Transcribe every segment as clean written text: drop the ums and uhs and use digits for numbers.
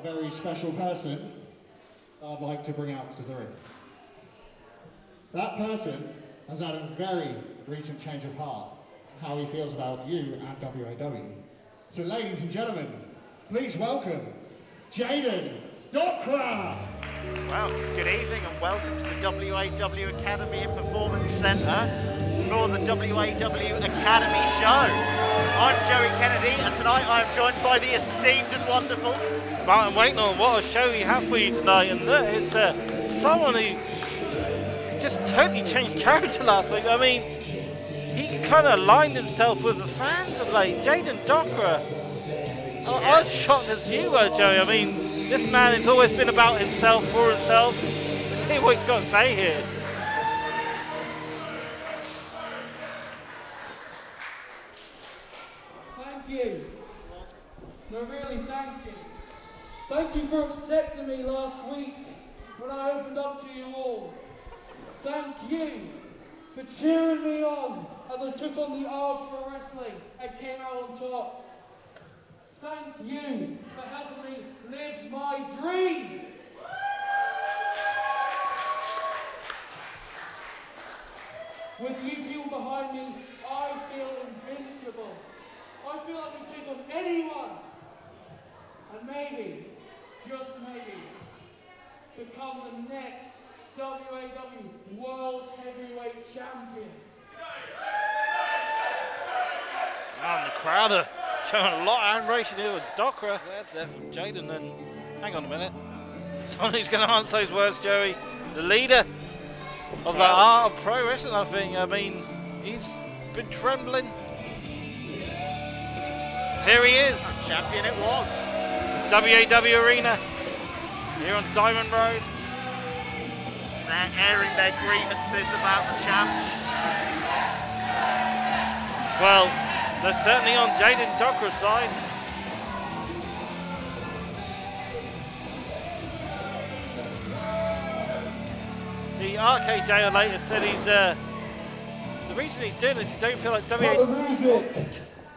very special person that I'd like to bring out to the ring. That person has had a very recent change of heart, how he feels about you and WAW. So ladies and gentlemen, please welcome Jaiden Docwra! Well, good evening and welcome to the WAW Academy and Performance Centre for the WAW Academy show. I'm Joey Kennedy and tonight I am joined by the esteemed and wonderful Martin Wakenon. What a show we have for you tonight, and it's someone who just totally changed character last week. I mean, he kind of aligned himself with the fans of late. Jaiden Docwra. I was shocked as you were, Joey. I mean, this man has always been about himself, for himself. Let's see what he's got to say here. Thank you. No, really, thank you. Thank you for accepting me last week when I opened up to you all. Thank you for cheering me on as I took on the Outta WAW wrestling and came out on top. Thank you for helping me live my dream. With you people behind me, I feel invincible. I feel I can take on anyone. And maybe, just maybe, become the next WAW World Heavyweight Champion. And the crowd are showing a lot of admiration here with Docwra. Words there from Jaiden, and hang on a minute. Somebody's going to answer those words, Joey. The leader of the art of pro wrestling, I think. I mean, he's been trembling. Here he is. champion it was. WAW Arena here on Diamond Road. They're airing their grievances about the champ. Well, they're certainly on Jaiden Docwra's side. See, RKJ later said he's the reason he's doing this, he don't feel like WAW.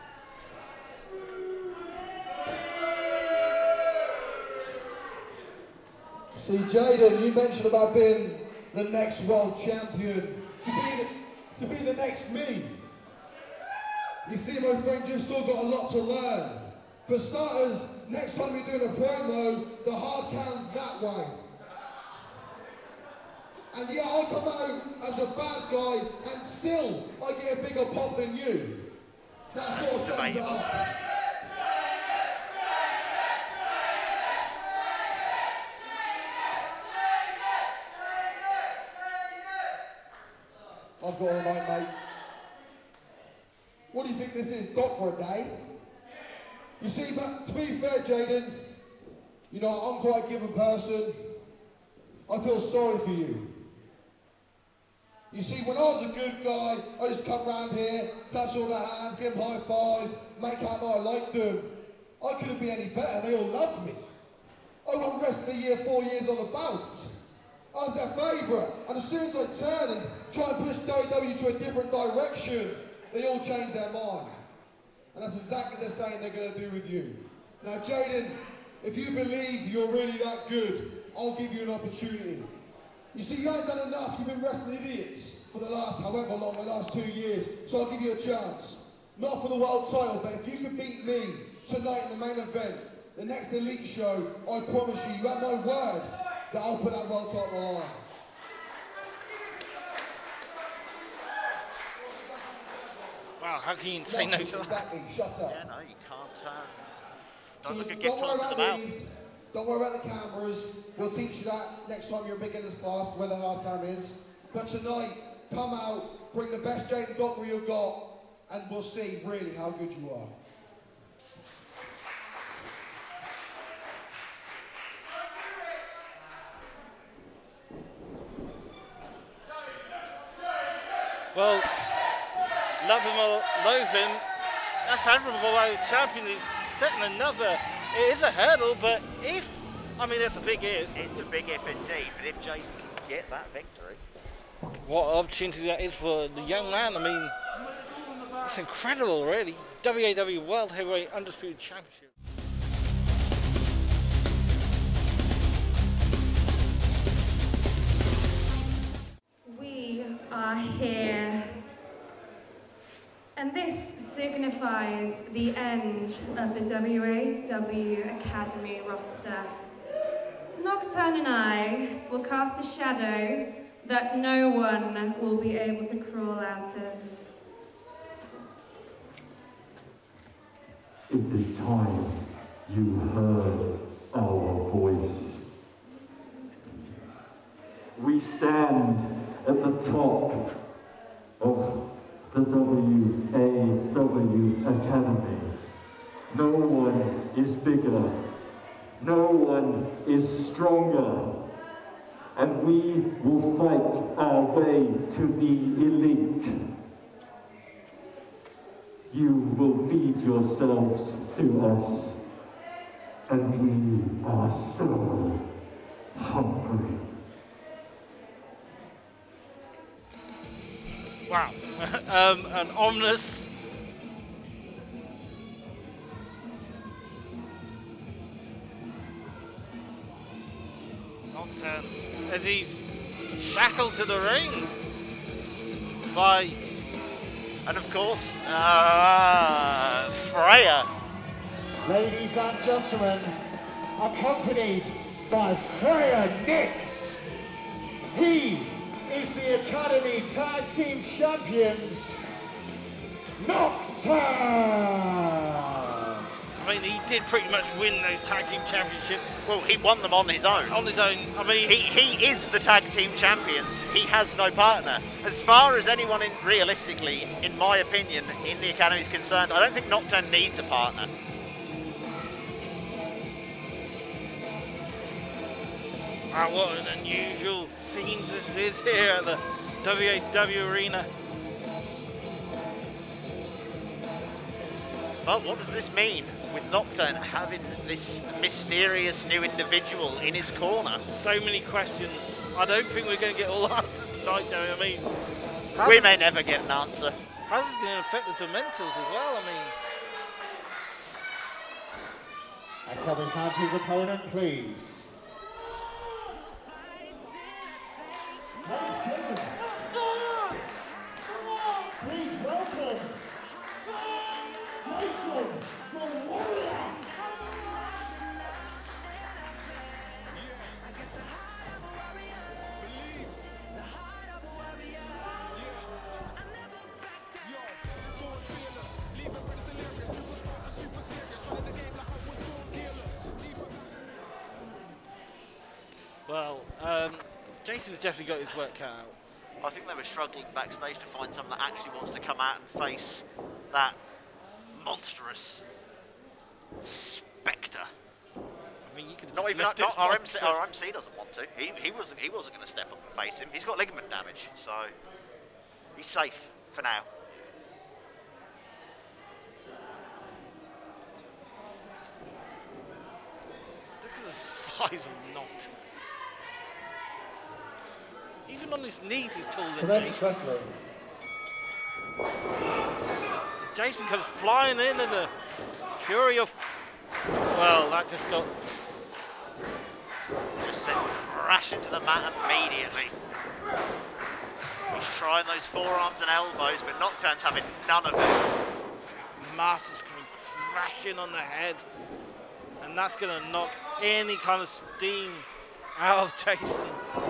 See, Jaiden, you mentioned about being the next world champion, to be the next me. You see, my friend, you've still got a lot to learn. For starters, next time you're doing a promo, the hard cam's that way. And yeah, I come out as a bad guy, and still I get a bigger pop than you. That sort of sums it up. I've got all night, mate. What do you think this is, Docwra Day? You see, but to be fair, Jaiden, you know, I'm quite a given person. I feel sorry for you. You see, when I was a good guy, I just come round here, touch all the hands, give them high five, make out that I liked them. I couldn't be any better, they all loved me. I won Wrestler of the Year 4 years on the bounce. I was their favourite, and as soon as I turn and try and push WAW to a different direction, they all change their mind. And that's exactly the same they're going to do with you. Now, Jaiden, if you believe you're really that good, I'll give you an opportunity. You see, you haven't done enough. You've been wrestling idiots for the last however long, the last 2 years, so I'll give you a chance. Not for the world title, but if you can beat me tonight in the main event, the next Elite show, I promise you, you have my word, that I'll put that world title on the line. Wow, how can you say no to that? Exactly, shut up. Yeah, no, you can't. Don't So look a gift don't worry horse in the about mouth. these. Don't worry about the cameras. We'll teach you that next time you're in beginner's class, where the hard cam is. But tonight, come out, bring the best Jaiden Docwra you've got, and we'll see really how good you are. Well, love him or loathe him, that's admirable. Champion is setting another. It is a hurdle, but if, I mean, that's a big if. It's a big if indeed, but if Jaiden can get that victory. What opportunity that is for the young man. I mean, it's incredible, really. WAW World Heavyweight Undisputed Championship. are here. And this signifies the end of the WAW Academy roster. Nocturne and I will cast a shadow that no one will be able to crawl out of. It is time you heard our voice. We stand at the top of the WAW Academy. No one is bigger. No one is stronger. And we will fight our way to the elite. You will feed yourselves to us. And we are so hungry. Wow. An ominous. Nocturne, as he's shackled to the ring by, and of course, Freya. Ladies and gentlemen, accompanied by Freya Nix. He is the Academy Tag Team Champions, Nocturne! I mean, he did pretty much win those tag team championships. Well, he won them on his own. On his own, I mean... He is the tag team champions. He has no partner. As far as anyone, realistically, in my opinion, in the Academy is concerned, I don't think Nocturne needs a partner. Wow, what an unusual scene this is here at the WAW Arena. But what does this mean with Nocturne having this mysterious new individual in his corner? So many questions. I don't think we're going to get all answers tonight, Joey. I mean, we may never get an answer. How's this going to affect the Dementors as well? I mean, and can we have his opponent, please? Please welcome Jaiden Docwra. well, Jason's definitely got his work cut out. I think they were struggling backstage to find someone that actually wants to come out and face that monstrous spectre. I mean, you could Not even left our MC doesn't want to. He wasn't going to step up and face him. He's got ligament damage, so he's safe for now. Look at the size of Nocturne. Even on his knees, he's taller than Jason. Jason comes flying in at the fury of... Well, that just got... Just sent crashing to the mat immediately. He's trying those forearms and elbows, but Nocturne's having none of it. Masters coming crashing on the head. And that's going to knock any kind of steam out of Jason.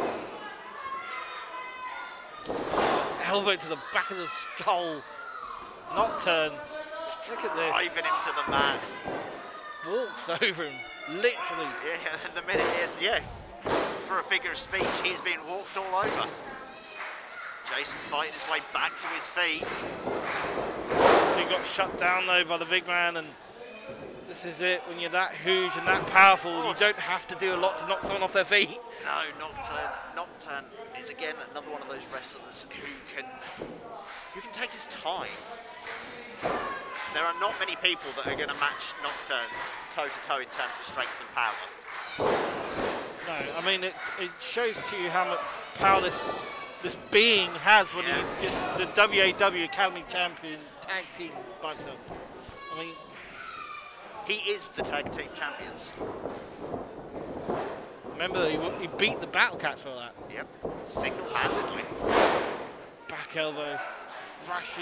Elbow to the back of the skull. Nocturne, just look at this. Driving him to the mat. Walks over him, literally. Yeah, the minute is, yeah. For a figure of speech, he's being walked all over. Jason fighting his way back to his feet. So he got shut down though by the big man, and this is it. When you're that huge and that powerful, you don't have to do a lot to knock someone off their feet. No, Nocturne is again another one of those wrestlers who can take his time. There are not many people that are going to match Nocturne toe-to-toe in terms of strength and power. No, I mean, it shows to you how much power this being has when he's just the WAW Academy Champion tag team by himself. I mean, he is the tag team champions. Remember, he beat the Battlekats for that. Yep, single-handedly. back elbow, thrashing.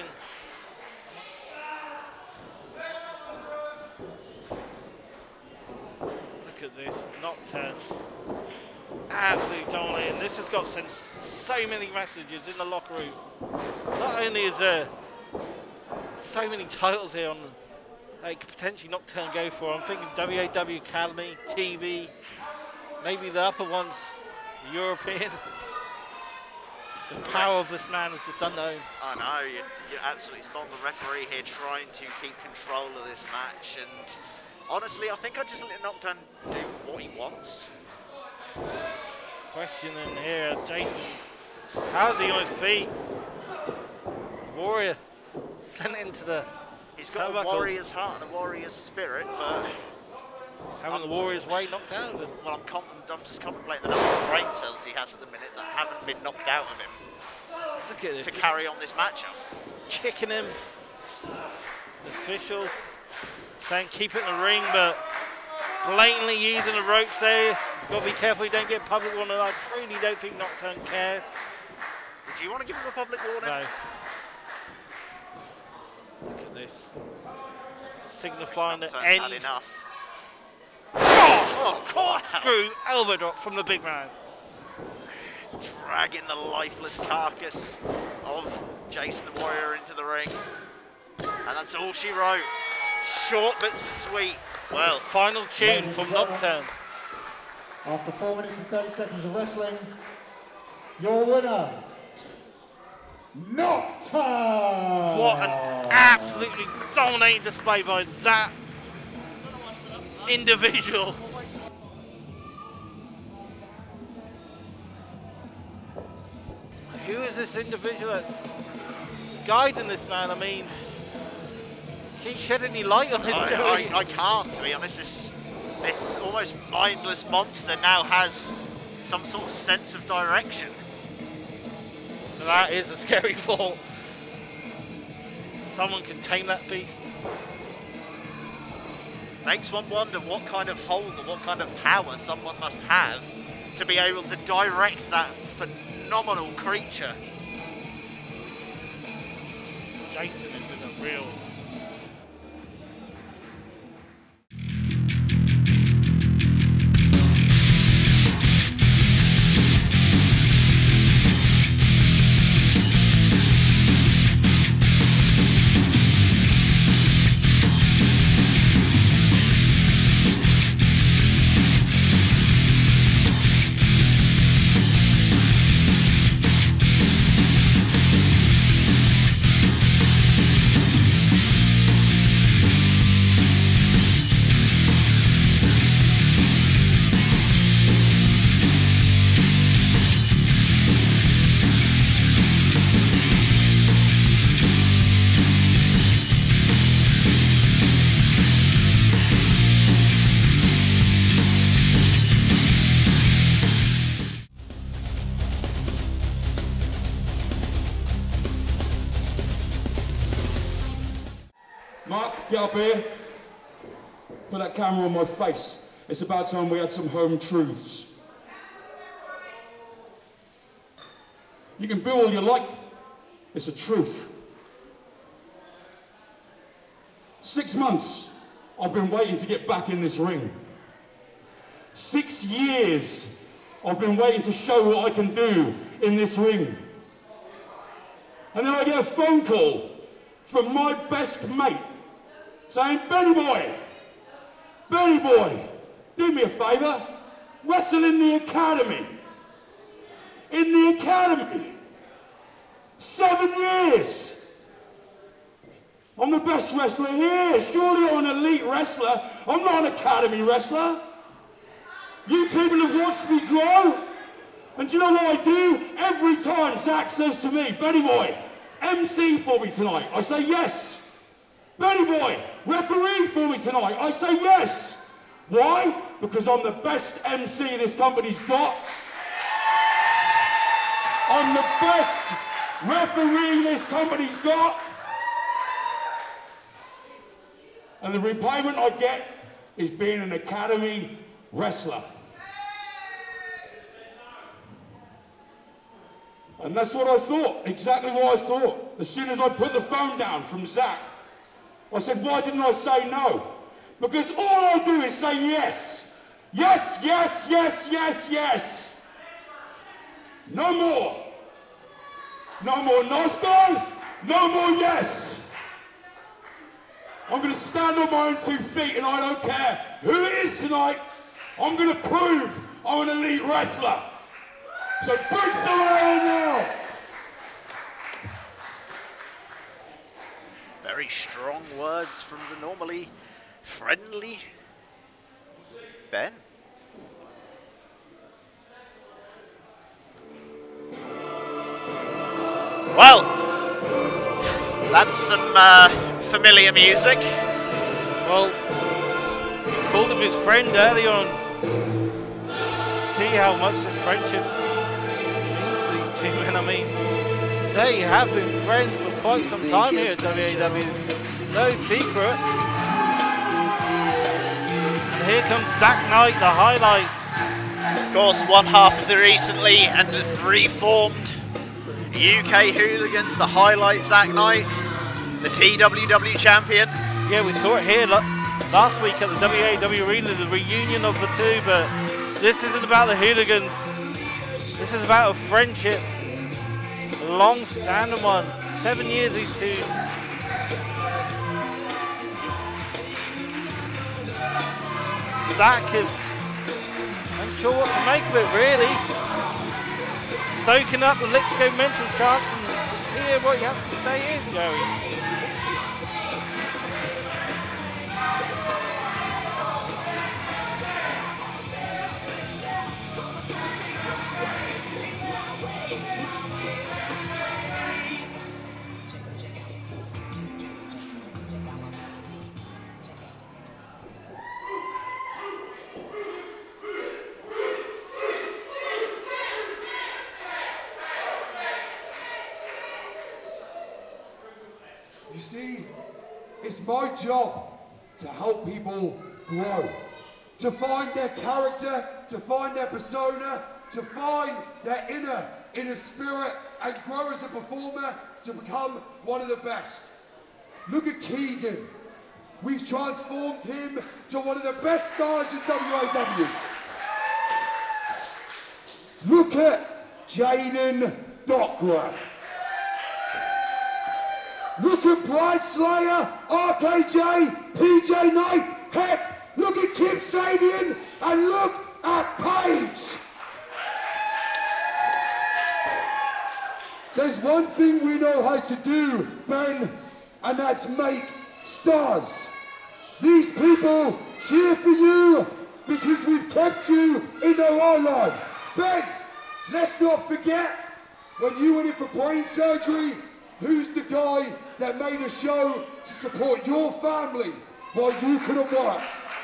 Look at this, Nocturne. Absolutely dominating. This has got sent so many messages in the locker room. Not only is there so many titles here on they could potentially Nocturne go for. I'm thinking WAW Academy, TV, maybe the upper ones, European. The power of this man is just unknown. I know, you're absolutely spot on. The referee here trying to keep control of this match, and honestly, I think I just let Nocturne do what he wants. Questioning here, Jason. How's he on his feet? Warrior sent into the. He's got a warrior's heart and a warrior's spirit, but he's having the warrior's way knocked out of him. Well, I'm just contemplating the number of brain cells he has at the minute that haven't been knocked out of him. Look at this. To carry on this matchup. Kicking him. The official saying keep it in the ring, but blatantly using the ropes there. He's got to be careful he don't get public warning. I truly don't think Nocturne cares. Do you want to give him a public warning? No. Look at this. Signifying the end. Had enough. Oh, corkscrew elbow drop from the big man. Dragging the lifeless carcass of Jason the Warrior into the ring. And that's all she wrote. Short but sweet. Well, final tune from Nocturne. After 4 minutes and 30 seconds of wrestling, your winner, Nocturne! What an absolutely dominating display by that individual. Who is this individual that's guiding this man? I mean, can you shed any light on his journey? I can't, to be honest. This almost mindless monster now has some sort of sense of direction. That is a scary thought. Someone can tame that beast. Makes one wonder what kind of hold or what kind of power someone must have to be able to direct that phenomenal creature. Jason is in a real... Get up here. Put that camera on my face. It's about time we had some home truths. You can boo all you like. It's a truth. 6 months I've been waiting to get back in this ring. 6 years I've been waiting to show what I can do in this ring. And then I get a phone call from my best mate saying, Benny boy, do me a favour, wrestle in the academy. In the academy. 7 years. I'm the best wrestler here. Surely I'm an elite wrestler. I'm not an academy wrestler. You people have watched me grow. And do you know what I do? Every time Zach says to me, Benny boy, MC for me tonight, I say yes. Benny boy, referee for me tonight, I say yes. Why? Because I'm the best MC this company's got. I'm the best referee this company's got. And the repayment I get is being an academy wrestler. And that's what I thought, exactly what I thought. As soon as I put the phone down from Zach, I said, why didn't I say no? Because all I do is say yes. Yes, yes, yes, yes, yes. No more. No more nice guy, no more yes. I'm going to stand on my own 2 feet and I don't care who it is tonight. I'm going to prove I'm an elite wrestler. So bring someone on now. Very strong words from the normally friendly Ben. Well, that's some familiar music. Well, he called him his friend early on. See how much the friendship means to these two men. I mean, they have been friends for quite some time here at WAW. No secret. And here comes Zach Knight, the highlight. Of course, one half of the recently and reformed UK Hooligans, the highlight Zach Knight, the TWW champion. Yeah, we saw it here last week at the WAW Arena, the reunion of the two, but this isn't about the Hooligans. This is about a friendship, a long-standing one. 7 years, these two. Zach is unsure what to make of it, really. Soaking up the Let's Go mental chants and hear what you have to say is, Joey. You see, it's my job to help people grow, to find their character, to find their persona, to find their inner spirit and grow as a performer to become one of the best. Look at Keegan. We've transformed him to one of the best stars in WAW. Look at Jaiden Docwra. Look at Bright Slayer, RKJ, PJ Knight, heck, look at Kip Sabian, and look at Paige. There's one thing we know how to do, Ben, and that's make stars. These people cheer for you because we've kept you in their eye line. Ben, let's not forget, when you went in for brain surgery, who's the guy that made a show to support your family while you couldn't work?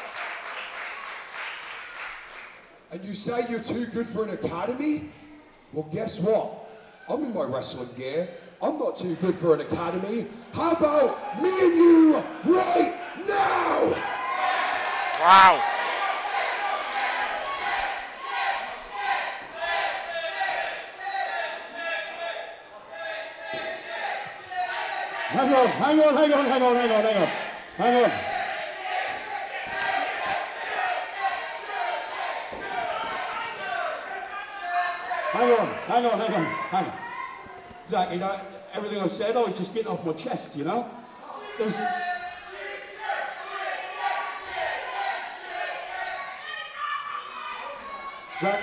And you say you're too good for an academy? Well, guess what? I'm in my wrestling gear. I'm not too good for an academy. How about me and you right now? Wow. Hang on. Hang on. Hang on. Hang on. Zach, you know, everything I said, I was just getting off my chest, you know? Zach?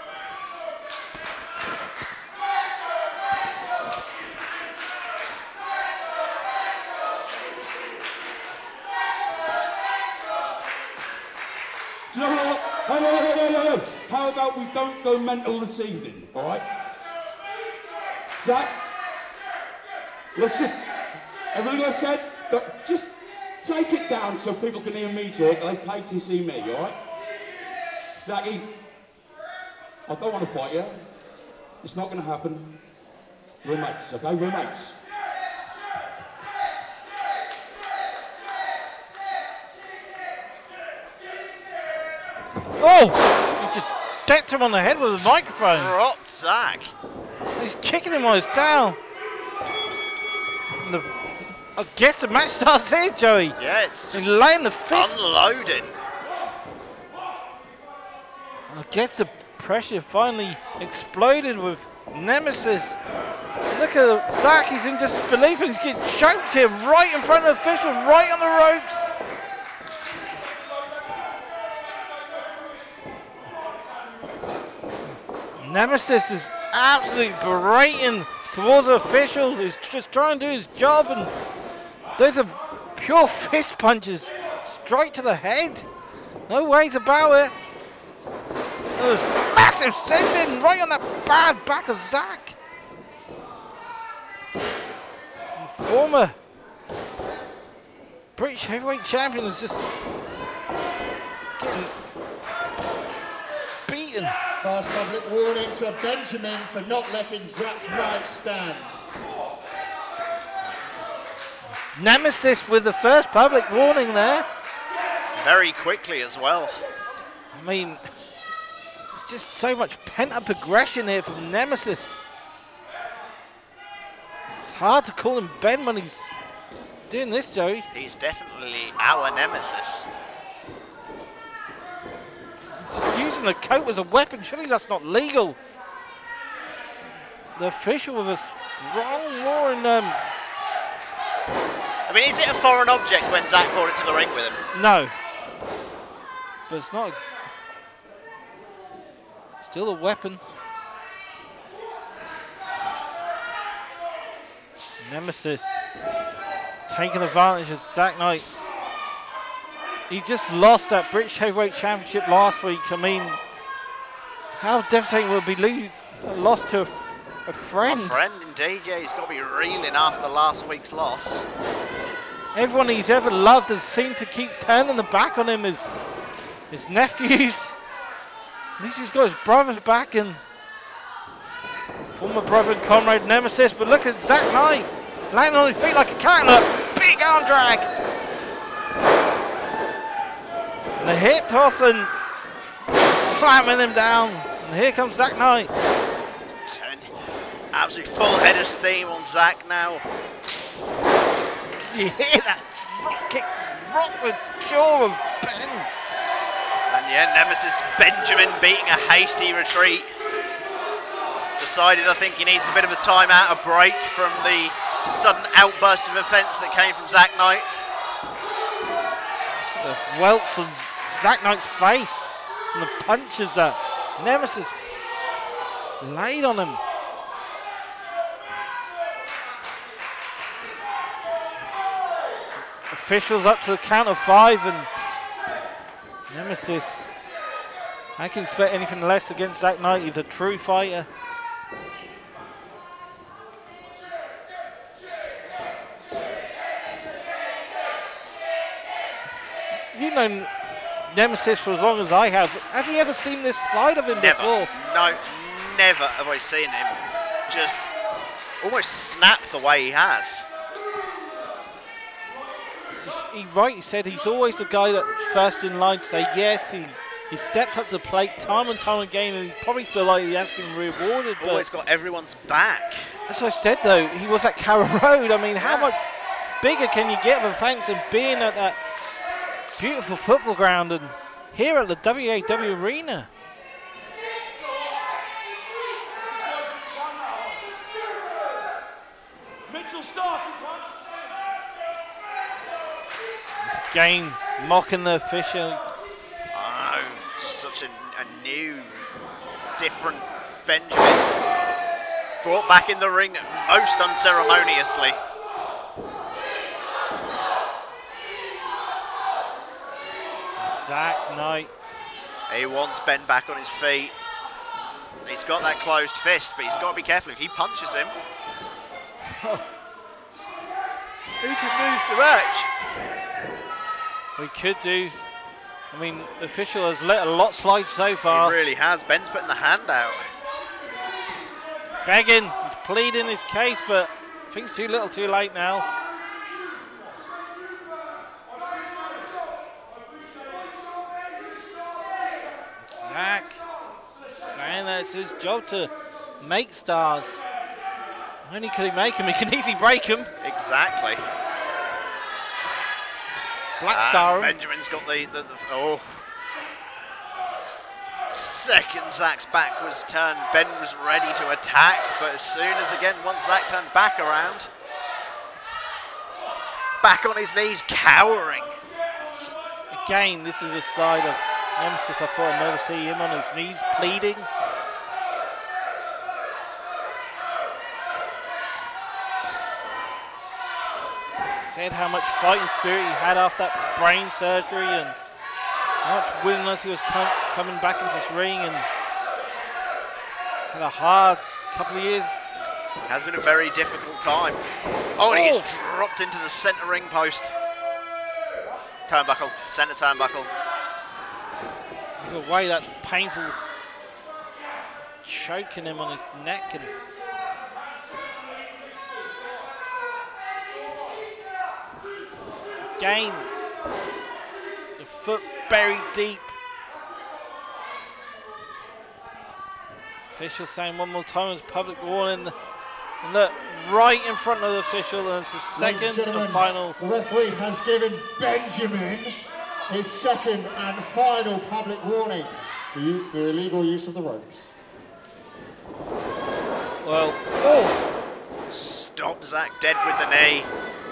Do you know what? Hang on. How about we don't go mental this evening, all right? Zach, let's just, everything I said, just take it down so people can hear me talk. They pay to see me, all right? Zachy, I don't want to fight you. It's not going to happen. We're mates, okay? We're mates. Oh! You just decked him on the head with a microphone. Dropped Zach. He's kicking him while he's down. I guess the match starts here, Joey. Yeah, it's he's laying the fist. Unloading. I guess the pressure finally exploded with Nemesis. Look at Zach, he's in disbelief and he's getting choked here right in front of the official, right on the ropes. Nemesis is absolutely berating towards the official who's just trying to do his job, and those are pure fist punches straight to the head. No ways about it. There's massive sending right on that bad back of Zach. And former British heavyweight champion is just getting beaten. Fast public warning to Benjamin for not letting Zach Knight stand. Nemesis with the first public warning there. Very quickly as well. I mean, it's just so much pent-up aggression here from Nemesis. It's hard to call him Ben when he's doing this, Joey. He's definitely our Nemesis. Just using a coat as a weapon, surely that's not legal. The official with a strong roaring. I mean, is it a foreign object when Zach brought it to the ring with him? No. But it's not. Still a weapon. Nemesis taking advantage of Zach Knight. He just lost that British Heavyweight Championship last week. I mean, how devastating would it be lost to a friend? A friend, indeed. Yeah, he's got to be reeling after last week's loss. Everyone he's ever loved has seemed to keep turning the back on him. His nephews. At least he's got his brothers back and former brother and comrade Nemesis. But look at Zach Knight landing on his feet like a cat and a big arm drag. And a hip toss and slamming him down. And here comes Zach Knight. Turned absolutely full head of steam on Zach now. Did you hear that drop kick? Rock the jaw of Ben. And yeah, Nemesis Benjamin beating a hasty retreat. Decided, I think, he needs a bit of a timeout, a break from the sudden outburst of offence that came from Zach Knight. The welts on Zach Knight's face and the punches that Nemesis laid on him. Officials up to the count of 5 and Nemesis, I can expect anything less against Zach Knight. He's a true fighter. You know Nemesis for as long as I have. Have you ever seen this side of him before? No, never have I seen him just almost snap the way he has. He rightly said he's always the guy that's first in line to say yes. He steps up to the plate time and time again, and he probably feel like he has been rewarded. Always got everyone's back. As I said though, he was at Carrow Road. I mean, how much bigger can you get than thanks and being at that beautiful football ground and here at the WAW Arena? Again, mocking the official. Oh, just such a new, different Benjamin. Brought back in the ring most unceremoniously. Zach Knight. He wants Ben back on his feet. He's got that closed fist, but he's got to be careful if he punches him. He could lose the match. We could do. I mean, the official has let a lot slide so far. He really has. Ben's putting the hand out. Begging, he's pleading his case, but I think it's too little too late now. Zach saying that it's his job to make stars. Not only can he make them, he can easily break them. Exactly. Black star. Benjamin's got the oh. Second Zach's back was turned. Ben was ready to attack, but as soon as, again, once Zach turned back around, back on his knees, cowering. Again, this is a side of Nemesis I thought I'd never see him on his knees pleading. Said how much fighting spirit he had after that brain surgery and how much willingness he was coming back into this ring, and he's had a hard couple of years. Has been a very difficult time. Oh, and he gets dropped into the centre ring post. Turnbuckle, centre turnbuckle. Either way, that's painful. Choking him on his neck. And again, the foot buried deep. Official saying one more time as public warning. And look, right in front of the official, and it's the second and final. The referee has given Benjamin his second and final public warning for illegal use of the ropes. Well, oh! Stop Zach dead with the knee.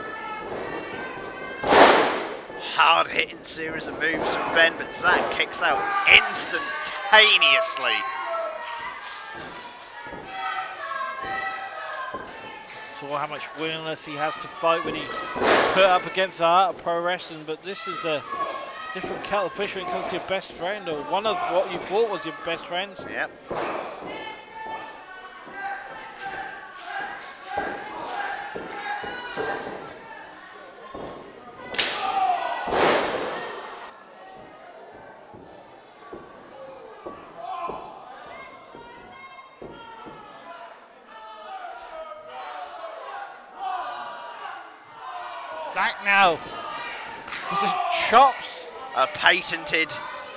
Hard hitting series of moves from Ben, but Zach kicks out instantaneously. Saw how much willingness he has to fight when he put up against the art of pro wrestling, but this is a different kettle of fish when it comes to your best friend, or one of what you thought was your best friend. Yep. Zach now. This is chops. A patented,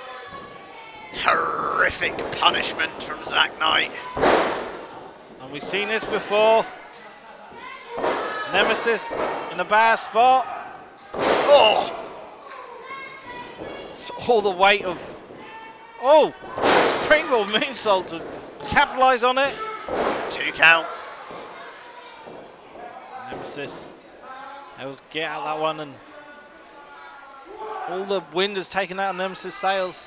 horrific punishment from Zach Knight. And we've seen this before. Nemesis in a bad spot. Oh! It's all the weight of... Oh! Springboard moonsault to capitalise on it. 2 count. Nemesis able to get out that one, and all the wind has taken out of Nemesis' sails.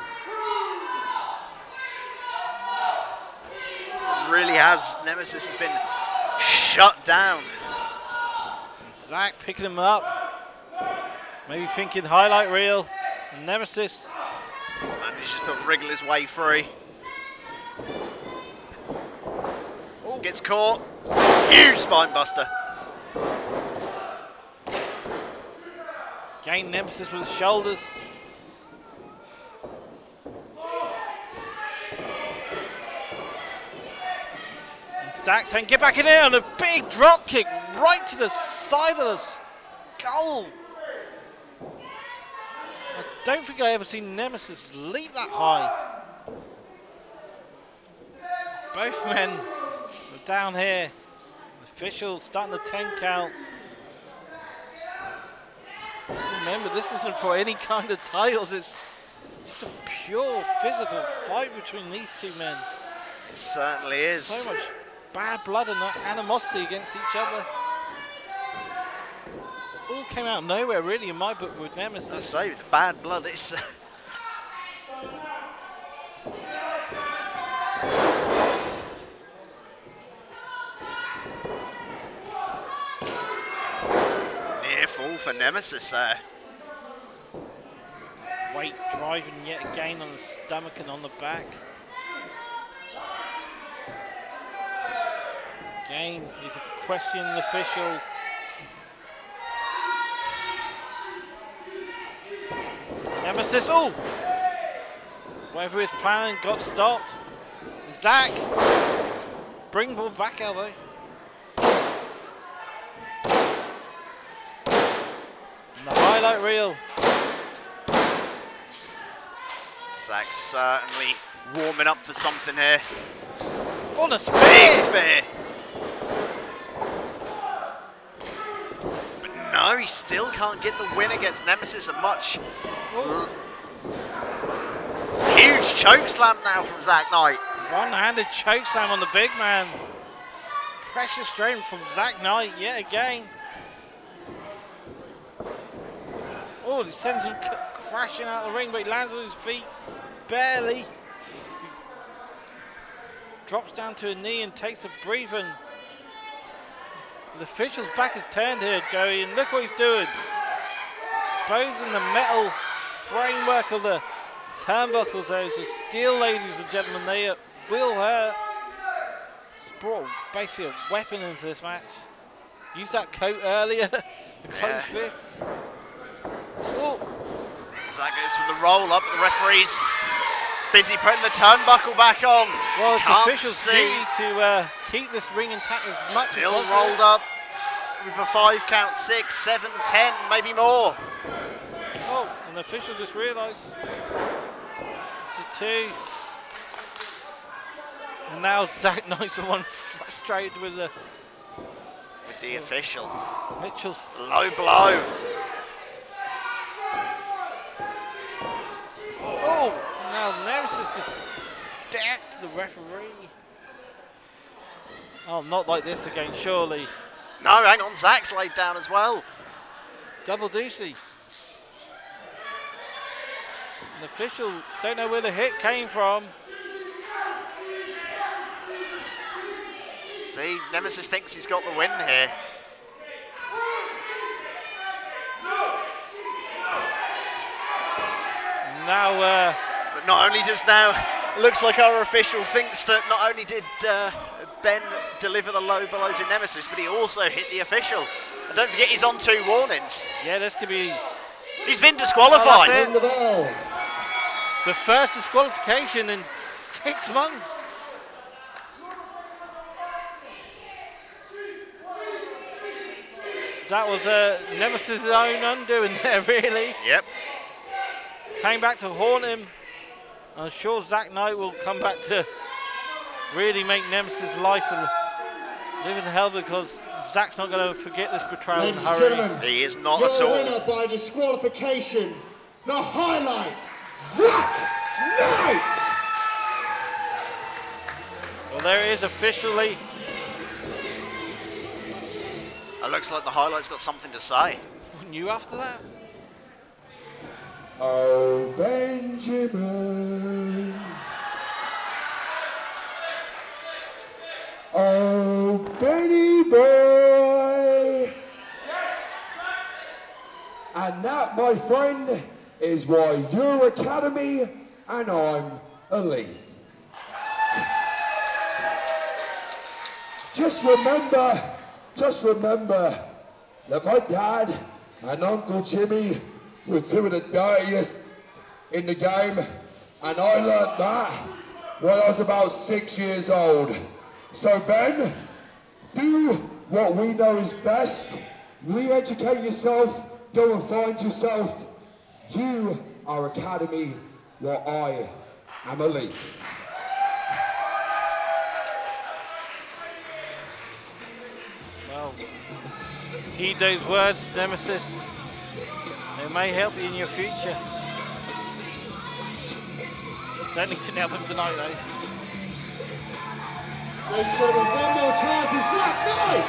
Really has. Nemesis has been shut down. And Zach picking him up. Maybe thinking highlight reel. And Nemesis manages to wriggle his way free. Gets caught. Huge spine buster. Again, Nemesis with his shoulders. And Zach saying, get back in there, and a big drop kick right to the side of the skull. I don't think I ever seen Nemesis leap that high. Both men are down here. The official starting the 10 count. Remember, this isn't for any kind of titles. It's just a pure physical fight between these two men. It certainly is. So much bad blood and animosity against each other. This all came out of nowhere, really, in my book with Nemesis. I say, with the bad blood, it's... Near fall for Nemesis there. Weight driving yet again on the stomach and on the back. Again, he's questioning the official. Nemesis, oh! Whatever he's planning got stopped. Zach, springboard back elbow. And the highlight reel. Zach's certainly warming up for something here. Oh, the spear! Big spear. But no, he still can't get the win against Nemesis. A much huge choke slam now from Zack Knight. One-handed choke slam on the big man. Pressure strain from Zack Knight yet again. Oh, he sends him crashing out of the ring, but he lands on his feet barely. Drops down to a knee and takes a breather. The official's back is turned here, Joey, and look what he's doing. Exposing the metal framework of the turnbuckles. Those are steel, ladies and gentlemen. They will hurt. He's brought basically a weapon into this match. Used that coat earlier. The closed fists. Oh. Zack goes for the roll up. The referee's busy putting the turnbuckle back on. Well, it's Can't official's see. duty to keep this ring intact as much Still as possible. rolled up with a 5 count, 6, 7, 10, maybe more. Oh, and the official just realised. Just a 2. And now Zack Knight's the one frustrated with the official. Mitchell's Low blow. Oh, now Nemesis just decked the referee. Oh, not like this again, surely. No, hang on, Zack's laid down as well. Double DC. The official don't know where the hit came from. See, Nemesis thinks he's got the win here. Now, but not only does now, it looks like our official thinks that not only did Ben deliver the low blow to Nemesis, but he also hit the official. And don't forget, he's on 2 warnings. yeah, this could be He's been disqualified. Oh, the first disqualification in 6 months. That was Nemesis' own undoing there, really. Yep. Came back to haunt him. I'm sure Zack Knight will come back to really make Nemesis' life a living hell, because Zack's not going to forget this betrayal. Ladies in a and hurry. gentlemen, He is not your at all. winner by disqualification, the highlight, Zack Knight. Well, there it is officially. It looks like the highlight's got something to say. Wouldn't you after that? Oh, Benjamin. Oh, Benny boy. And that, my friend, is why you're Academy and I'm Elite. Just remember that my dad and Uncle Jimmy were 2 of the dirtiest in the game, and I learned that when I was about 6 years old. So Ben, do what we know is best. Re-educate yourself, go and find yourself. You are Academy, while I am Elite. Well, heed those words, Nemesis. They may help you in your future. Don't need to help him tonight, though. Ladies and gentlemen, one more time for Zack Knight.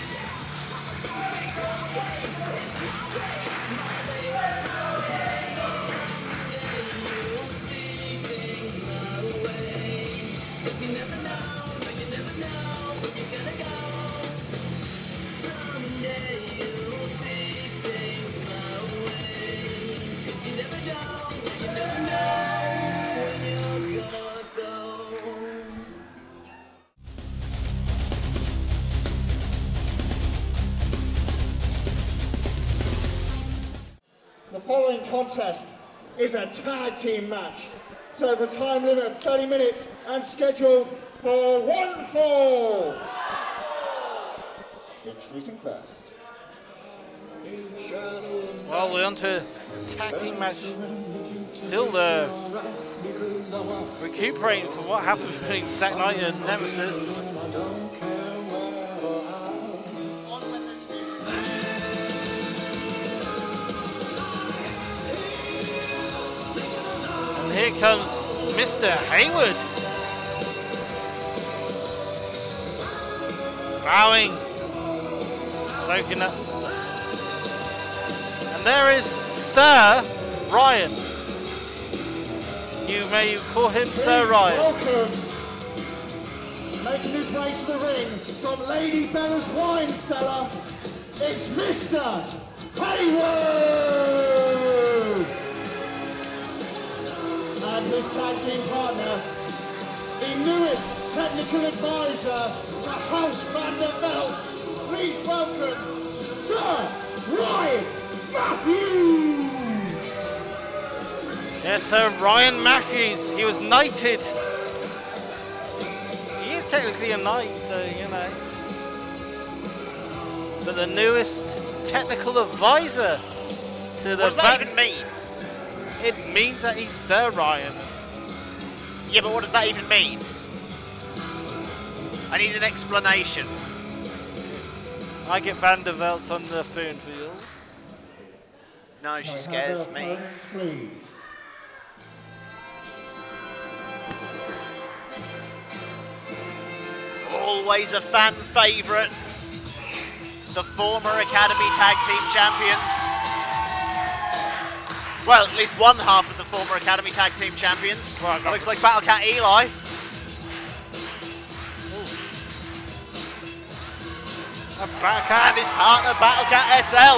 The following contest is a tag team match. So the time limit of 30 minutes and scheduled for 1 fall. Introducing first. Well, we're on to a tag team match Still recuperating from what happened between Zack Knight and Nemesis. And here comes Mr. Hayward. Bowing. Soaking up. And there is Sir Ryan. You may call him Sir Ryan. Welcome. Making his way to the ring from Lady Bella's wine cellar, it's Mr. Hayward! And his tag team partner, the newest technical advisor to House Vanderbilt. Please welcome Sir Ryan Matthews! Yes, Sir Ryan Matthews. He was knighted. He is technically a knight, so you know. But the newest technical advisor to the. What does that even mean? It means that he's Sir Ryan. Yeah, but what does that even mean? I need an explanation. I get Vanderbilt on the phone for you. No, she scares me. Please. Always a fan favourite. The former Academy Tag Team Champions. Well, at least one half of the former Academy Tag Team Champions. Well, looks like Battlecat Eli. And his partner, Battlecat SL.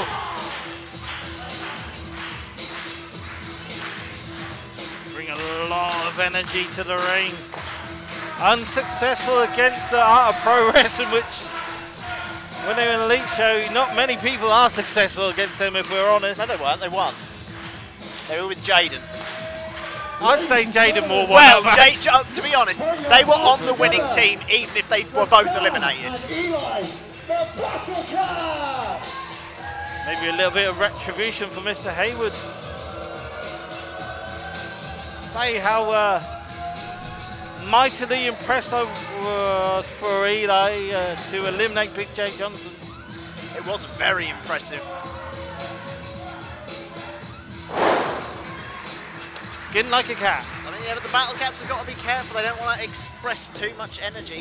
Bring a lot of energy to the ring. Unsuccessful against the Art of Pro Wrestling, which when they were in the Elite Show, not many people are successful against them, if we're honest. No, they weren't. They won. They were with Jaiden. I'd say Jaiden more won. Well, to be honest, they were on the winning team, even if they were both eliminated. And Eli, the Battlekats! Maybe a little bit of retribution for Mr. Hayward. Say how mightily impressed I was for Eli to eliminate Big J Johnson. It was very impressive. Skin like a cat. I mean, yeah, but the Battlekats have got to be careful. They don't want to express too much energy.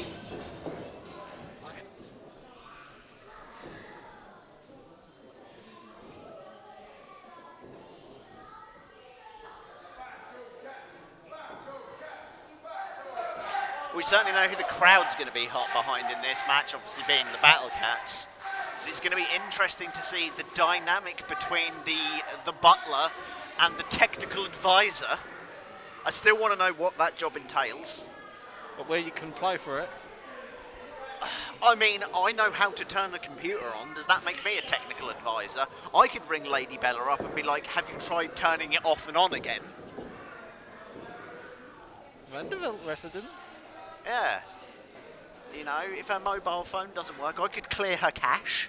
We certainly know who the crowd's going to be hot behind in this match, obviously being the Battlekats. It's going to be interesting to see the dynamic between the butler and the technical advisor. I still want to know what that job entails. But where you can apply for it. I mean, I know how to turn a computer on. Does that make me a technical advisor? I could ring Lady Bella up and be like, have you tried turning it off and on again? Vanderbilt residents. Yeah. You know, if her mobile phone doesn't work, I could clear her cache.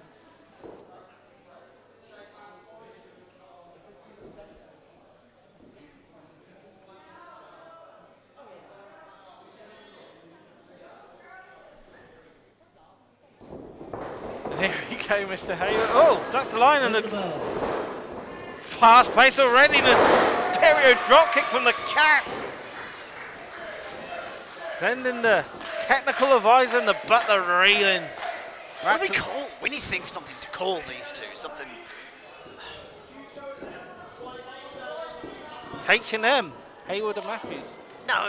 And here we go, Mr. Hayward. Oh, that's the line and the fast pace already. The stereo dropkick from the Cats. Sending the technical advisor and the butler reeling. What do we call? We need to think of something to call these two. Something. H&M. Hayward and Matthews. No.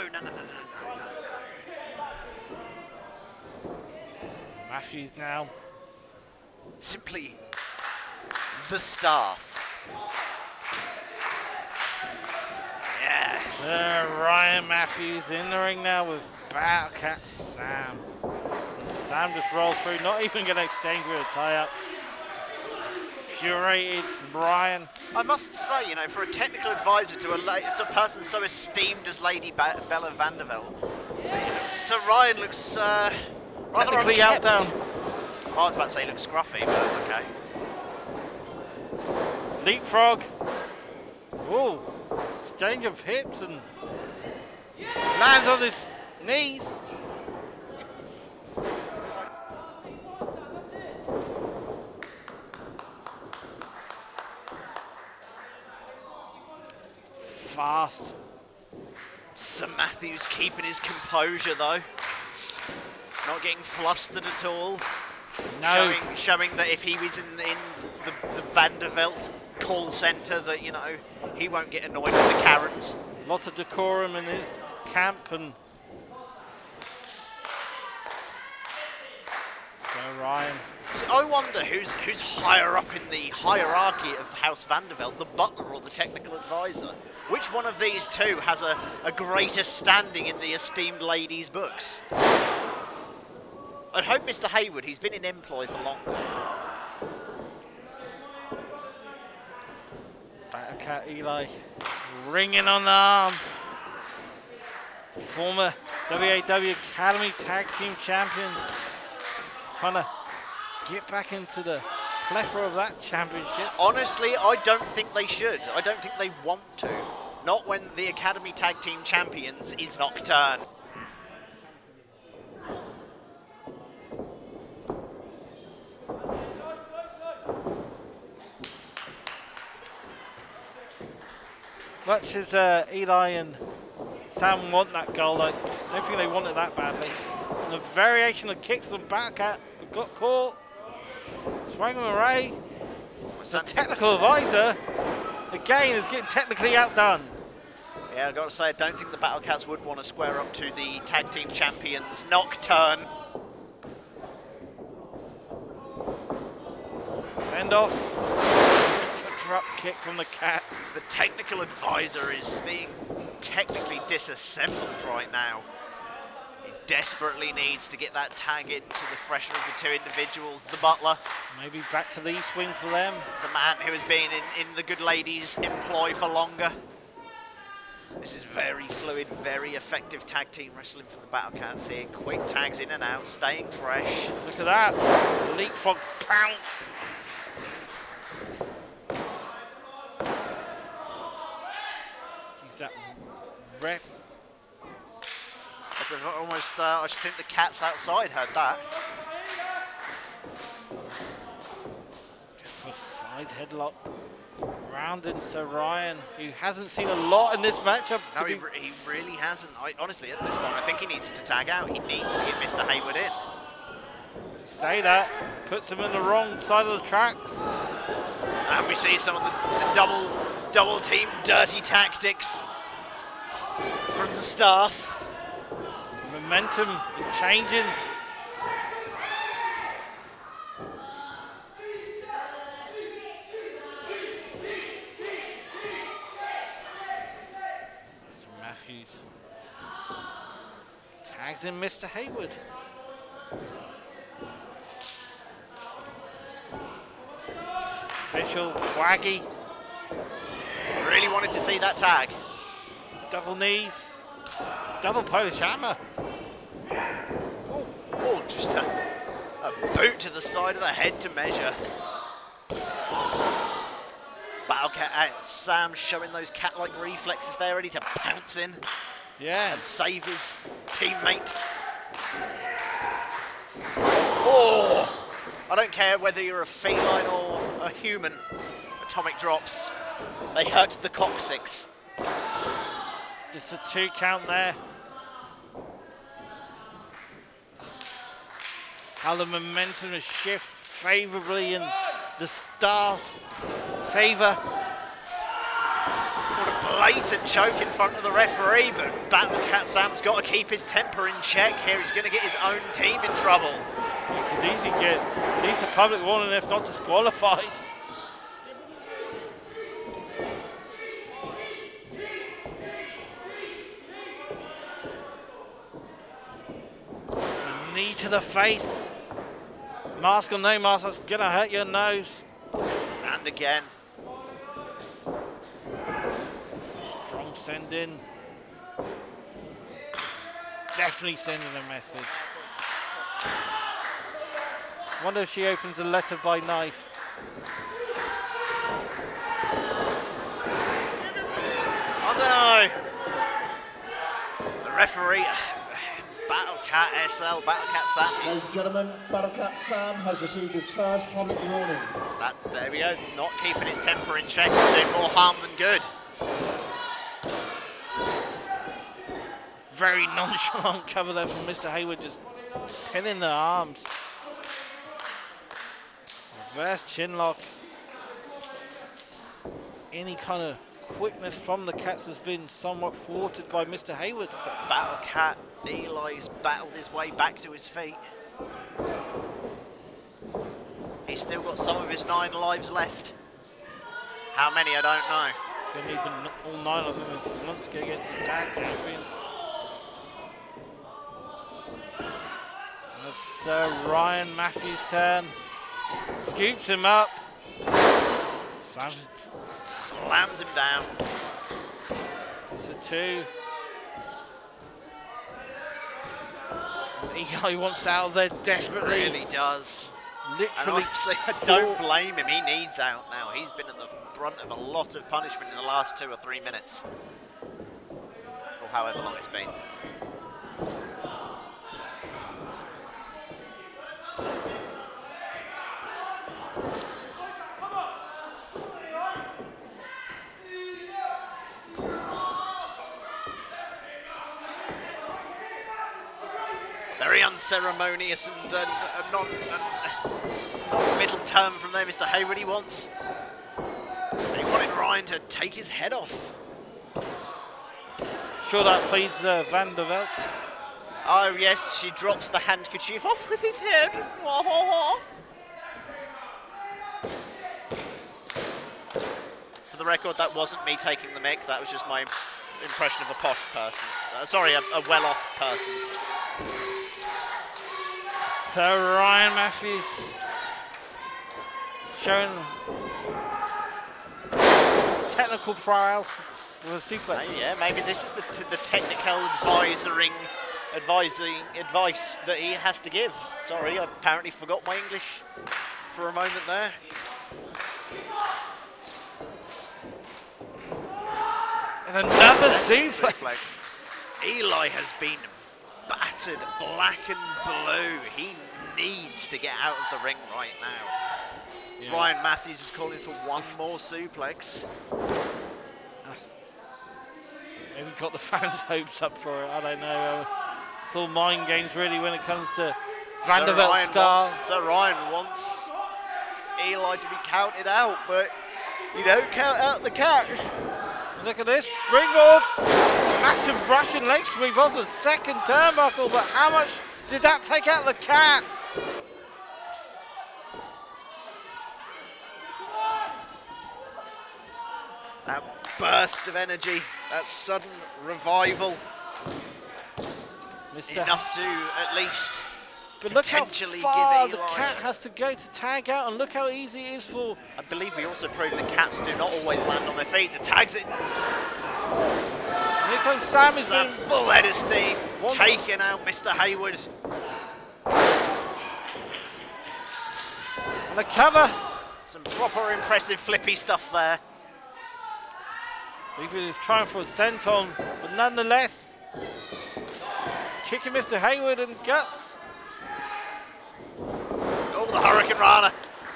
Matthews now. Simply the staff. Yes. Ryan Matthews in the ring now with Battlecat Sam. And Sam just rolls through, not even going to exchange with a tie-up. Furated Brian. I must say, you know, for a technical advisor to a person so esteemed as Lady Bella Vanderbilt, Sir Ryan looks rather Technically unkept. out down. I was about to say he looks scruffy, but okay. Leapfrog. Ooh. exchange of hips and lands on his knees. Fast. Sir Matthews keeping his composure though. Not getting flustered at all. No. Showing that if he was in the Vandervelt call centre that, you know, he won't get annoyed with the Karens. Lots of decorum in his camp, and so Ryan. I wonder who's higher up in the hierarchy of House Vandervelt, the butler or the technical advisor? Which one of these two has a greater standing in the esteemed ladies' books? I'd hope Mr. Hayward, he's been in employ for longer. Battlekat Eli ringing on the arm. Former WAW Academy Tag Team Champions. Trying to get back into the plethora of that championship. Honestly, I don't think they should. I don't think they want to. Not when the Academy Tag Team Champions is Nocturne. Much as Eli and Sam want that goal, I don't think they want it that badly. And the variation of kicks from Battlekat got caught. Swung him away. The technical advisor, again, is getting technically outdone. Yeah, I've got to say, I don't think the Battlekats would want to square up to the Tag Team Champions, Nocturne. Send off. Drop kick from the Cats. The technical advisor is being technically disassembled right now. He desperately needs to get that tag into the fresher of the two individuals. The butler. Maybe back to the swing for them. The man who has been in the good ladies' employ for longer. This is very fluid, very effective tag team wrestling from the Battlekats here. Quick tags in and out, staying fresh. Look at that. Leapfrog pounce. That rep. Almost, I should think the Cats outside heard that. For a side headlock. Rounding Sir Ryan, who hasn't seen a lot in this matchup. No, he really hasn't. Honestly, at this point, I think he needs to tag out. He needs to get Mr. Hayward in. You say that, puts him in the wrong side of the tracks. And we see some of the double team dirty tactics from the staff. Momentum is changing. Mr. Matthews tags in Mr. Hayward. Official Waggy. Really wanted to see that tag. Double knees. Double Polish hammer. Oh, just a boot to the side of the head to measure. Battlekat Sam showing those cat-like reflexes there, ready to pounce in. Yeah. And save his teammate. Oh! I don't care whether you're a feline or a human. Atomic drops. They hurt the coccyx. Just a 2 count there. How the momentum has shifted favourably in the Star's favour. What a blatant choke in front of the referee, but Battlekat Sam's got to keep his temper in check here. He's going to get his own team in trouble. He could easily get at least a public warning if not disqualified. A knee to the face. Mask or no mask, that's gonna hurt your nose. And again. Strong send in. Definitely sending a message. Wonder if she opens a letter by knife. I don't know. The referee, Battlekat SL, Battlekat Sam. Ladies and gentlemen, Battlekat Sam has received his first public warning. There we go, not keeping his temper in check, doing more harm than good. Very nonchalant cover there from Mr. Hayward, just pinning the arms. Reverse chin lock. Any kind of quickness from the Cats has been somewhat thwarted by Mr. Hayward. But Battlekat, Eli's battled his way back to his feet. He's still got some of his 9 lives left. How many, I don't know. It's going to need all 9 of them if he wants to go against the tag champion. That's Ryan Matthews' turn. Scoops him up. Slams him down. It's a 2. He wants out of there desperately. He really does. Literally. And honestly, I don't blame him. He needs out now. He's been at the brunt of a lot of punishment in the last 2 or 3 minutes. Or however long it's been. Very unceremonious and non-middle term from there, Mr. Hayward. He wanted Ryan to take his head off. Sure that pleases Van der Veld. Oh yes, she drops the handkerchief off with his head. For the record, that wasn't me taking the mic. That was just my impression of a posh person. Sorry, a well-off person. So Ryan Matthews showing technical trial with a suplex. Yeah, maybe this is the technical advice that he has to give. Sorry, I apparently forgot my English for a moment there. And another suplex. Eli has been battered black and blue. He needs to get out of the ring right now. Yeah. Ryan Matthews is calling for one more suplex. Maybe got the fans' hopes up for it. I don't know. It's all mind games really when it comes to Van der Velt's scar. Sir Ryan wants Eli to be counted out, but you don't count out the cat. Look at this, springboard. Massive Russian leg sweep off the second turnbuckle, but how much did that take out the cat? That burst of energy, that sudden revival. Enough to at least but look how far the cat has to go to tag out, and look how easy it is for... I believe we also proved that cats do not always land on their feet. The tag's in. And here comes Sam. It's a full head of steam, taking out Mr. Hayward. And the cover. Some proper impressive flippy stuff there. He was trying for a senton, but nonetheless, kicking Mr. Hayward in guts. Oh, the Hurricane Rana.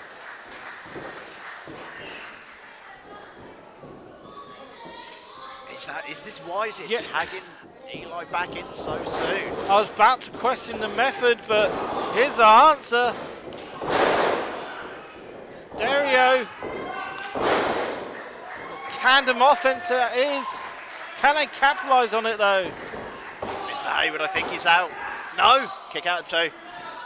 Is this wise? Is it tagging Eli back in so soon? I was about to question the method, but here's the answer. Stereo. Tandem offense it is. Can they capitalize on it though? Mr. Hayward, I think he's out. No, kick out 2. I've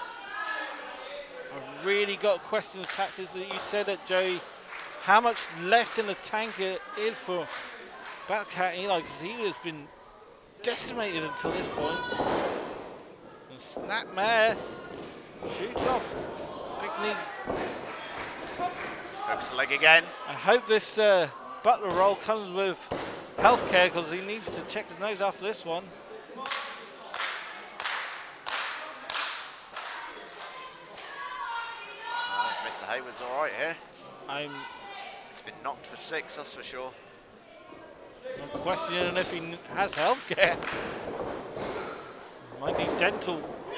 really got to question the tactics that you said it, Joey. How much left in the tank it is for Battlekat Eli, because he has been decimated until this point. And Snapmare shoots off. Big knee. Hooks the leg again. I hope this Butler roll comes with healthcare, because he needs to check his nose after this one. Mr. Hayward's all right here. He's been knocked for 6, that's for sure. I'm questioning if he has healthcare. Might need dental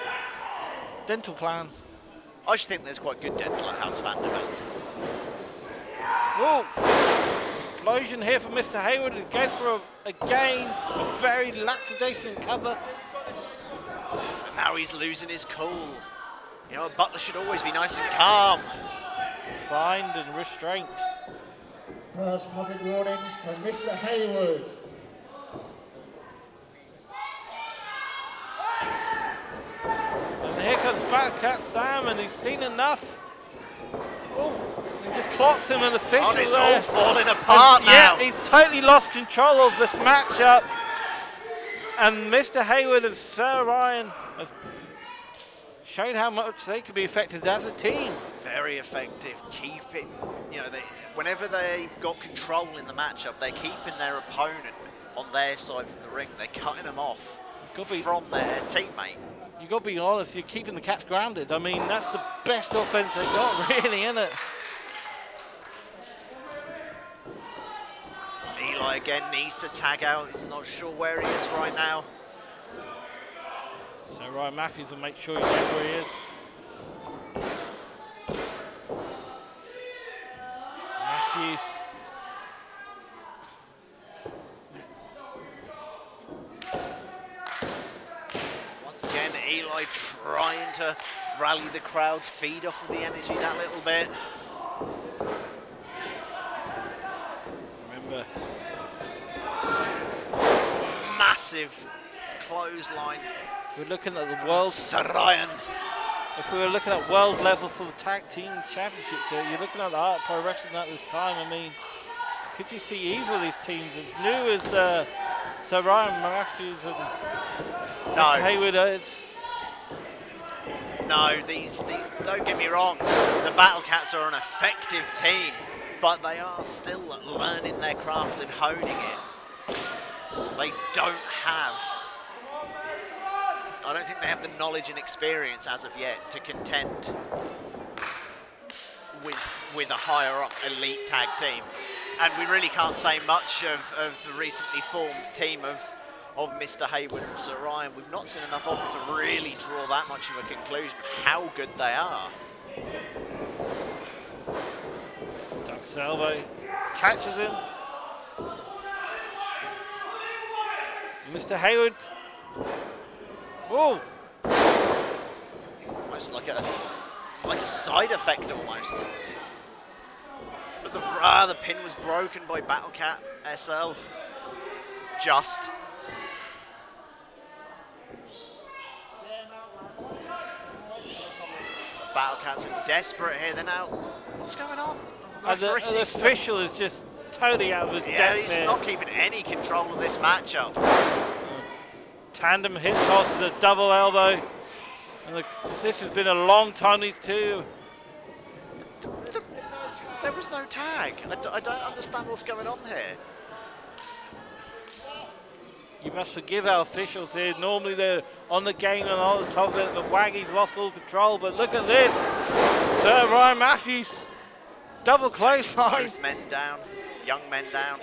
plan. I actually think there's quite good dental at House Van developed. Whoa! Explosion here for Mr. Hayward. It goes for again a very lackadaisical cover. And now he's losing his cool. You know, a butler should always be nice and calm. Refined and restraint. First public warning from Mr. Hayward. And here comes Battlekat Sam, and he's seen enough. Oh, he just clocks him, and the official Oh, it's there. all falling apart now. Yeah, he's totally lost control of this matchup. And Mr. Hayward and Sir Ryan have shown how much they can be effective as a team. Very effective, keeping, you know, whenever they've got control in the matchup, they're keeping their opponent on their side of the ring. They're cutting them off from their teammate. You've got to be honest, you're keeping the Cats grounded. I mean, that's the best offense they've got, really, isn't it? Eli again needs to tag out. He's not sure where he is right now. So Ryan Matthews will make sure he knows where he is. Matthews. Once again, Eli trying to rally the crowd, feed off of the energy that little bit. Remember. Massive clothesline. We're looking at the world. Sir Ryan. If we were looking at world level for the tag team championships here, you're looking at the Art Pro Wrestling at this time. I mean, could you see either of these teams as new as Sir Ryan Matthews and Mr. Hayward is? No, these don't get me wrong. The Battlekats are an effective team, but they are still learning their craft and honing it. They don't have. I don't think they have the knowledge and experience as of yet to contend with a higher up elite tag team. And we really can't say much of the recently formed team of Mr. Hayward and Sir Ryan. We've not seen enough of them to really draw that much of a conclusion how good they are. Ducks elbow, catches him. Mr. Hayward. Whoa! Almost like a side effect almost. But the pin was broken by Battlekat SL. Just. Battlekats are desperate here. They're now. What's going on? The official is just totally out of his depth. He's not keeping any control of this matchup. Tandem hit toss to the double elbow. And this has been a long time, these two. There was no tag. I don't understand what's going on here. You must forgive our officials here. Normally they're on the game and on the top of it. The Waggy's lost all control, but look at this. Sir Ryan Matthews. Double clothesline. Both men down, young men down.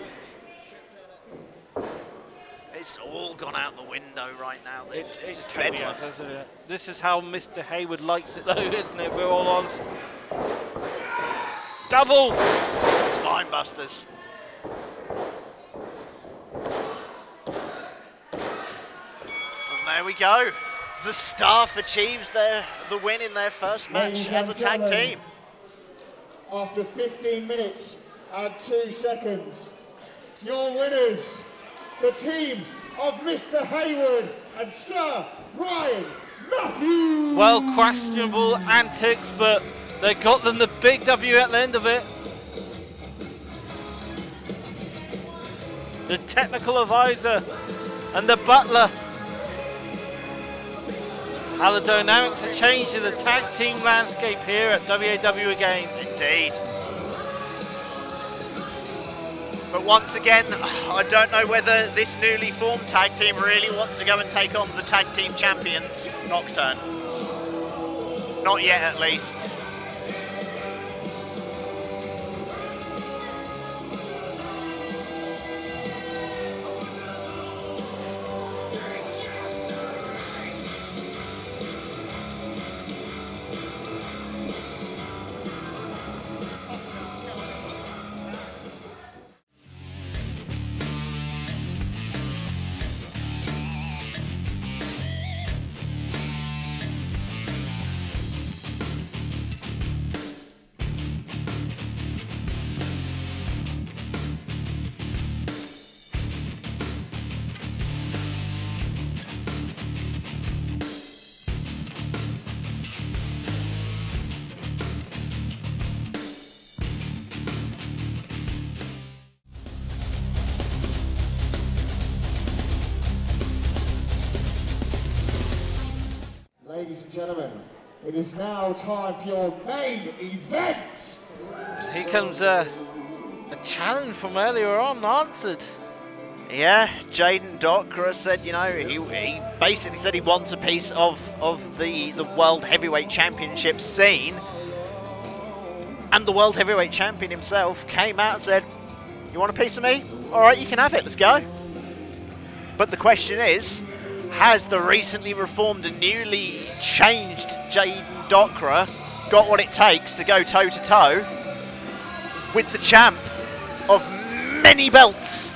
It's all gone out the window right now. It's just bedlam. Isn't it? This is how Mr. Hayward likes it though, isn't it, if we're all honest? Double! Spine busters. And there we go. The staff achieves the win in their first match as a tag team. After 15 minutes and 2 seconds, your winners, the team of Mr. Hayward and Sir Ryan Matthews. Well, questionable antics, but they got them the big W at the end of it. The technical advisor and the butler. How the dynamics have changed in the tag team landscape here at WAW again. Indeed. But once again, I don't know whether this newly formed tag team really wants to go and take on the tag team champions, Nocturne. Not yet, at least. ladies and gentlemen, it is now time for your main event. Here comes a challenge from earlier on answered. Yeah, Jaiden Docwra said, you know, he basically said he wants a piece of the World Heavyweight Championship scene. And the World Heavyweight Champion himself came out and said, you want a piece of me? All right, you can have it, let's go. But the question is, has the recently reformed and newly changed Jaiden Docwra got what it takes to go toe-to-toe with the champ of many belts?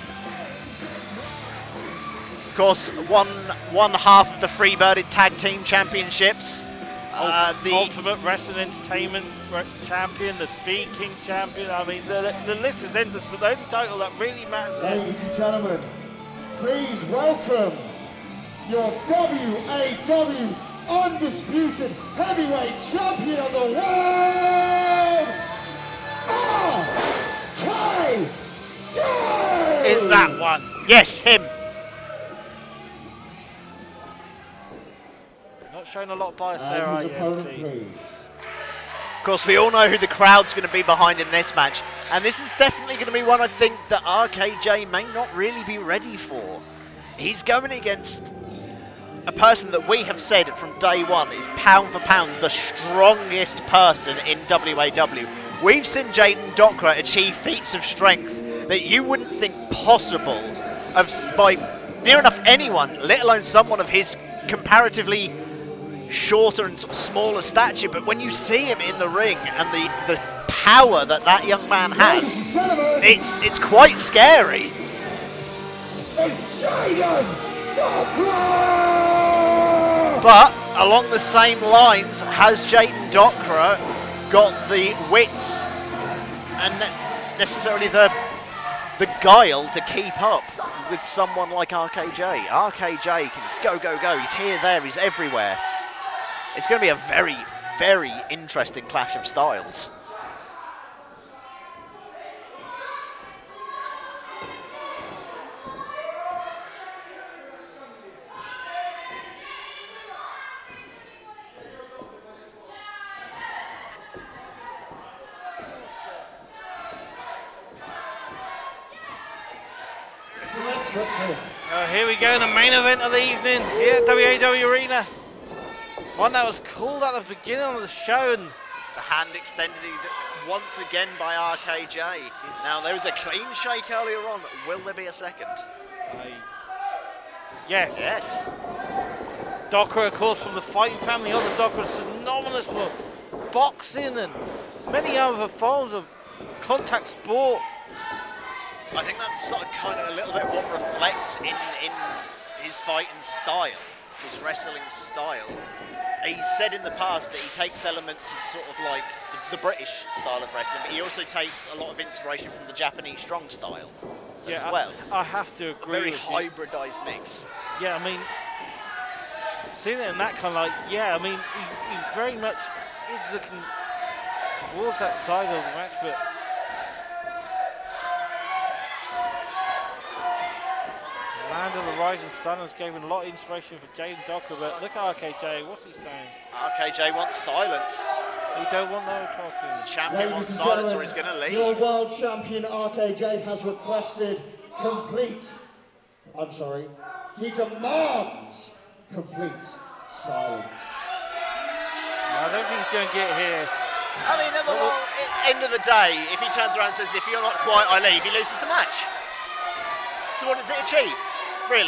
Of course, one half of the Freebirded Tag Team Championships. The Ultimate Wrestling Entertainment Champion, the Speed King Champion. I mean, the list is endless, but the only title that really matters. Ladies and gentlemen, please welcome your WAW Undisputed Heavyweight Champion of the World, RKJ! Is that one? Yes, him. Not showing a lot of bias there, are you, MC? Of course, we all know who the crowd's going to be behind in this match, and this is definitely going to be one I think that RKJ may not really be ready for. He's going against a person that we have said from day one is pound for pound the strongest person in WAW. We've seen Jaiden Docwra achieve feats of strength that you wouldn't think possible by near enough anyone, let alone someone of his comparatively shorter and smaller stature. But when you see him in the ring and the power that young man has, it's quite scary. But along the same lines, has Jaiden Docwra got the wits and necessarily the guile to keep up with someone like RKJ? RKJ can go, go, go. He's here, there, he's everywhere. It's going to be a very, very interesting clash of styles. Here we go, the main event of the evening here at WAW Arena. One that was called at the beginning of the show, and the hand extended once again by RKJ. Now there was a clean shake earlier on. Will there be a second? Yes. Yes. Docwra, of course, from the fighting family of the Docwra, synonymous for boxing and many other forms of contact sport. I think that's sort of kind of a little bit what reflects in his fighting style, his wrestling style. He's said in the past that he takes elements of sort of like the British style of wrestling, but he also takes a lot of inspiration from the Japanese strong style as well. I have to agree. A very with hybridized mix. Yeah, I mean, seeing it in that kind of like, yeah, I mean, he very much is looking towards that side of the match, but Land of the Rising Sun has given a lot of inspiration for Jaiden Docwra, but look at RKJ, what's he saying? RKJ wants silence. He don't want no talking. The champion wants silence or he's going to leave. Your world champion RKJ has requested he demands complete silence. I don't think he's going to get here. I mean, at the end of the day, if he turns around and says, if you're not quiet, I leave, he loses the match. So what does it achieve, really?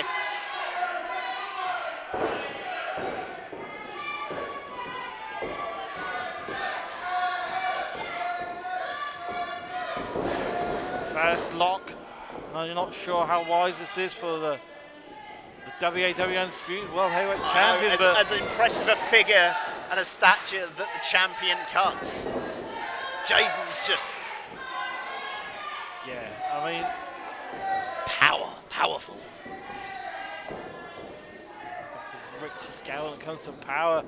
First lock. No, you're not sure how wise this is for the WAW Undisputed World Heavyweight Champion. As impressive a figure and a stature that the champion cuts, Jaiden's just... Yeah, I mean... Powerful. Rick to scale when it comes to power.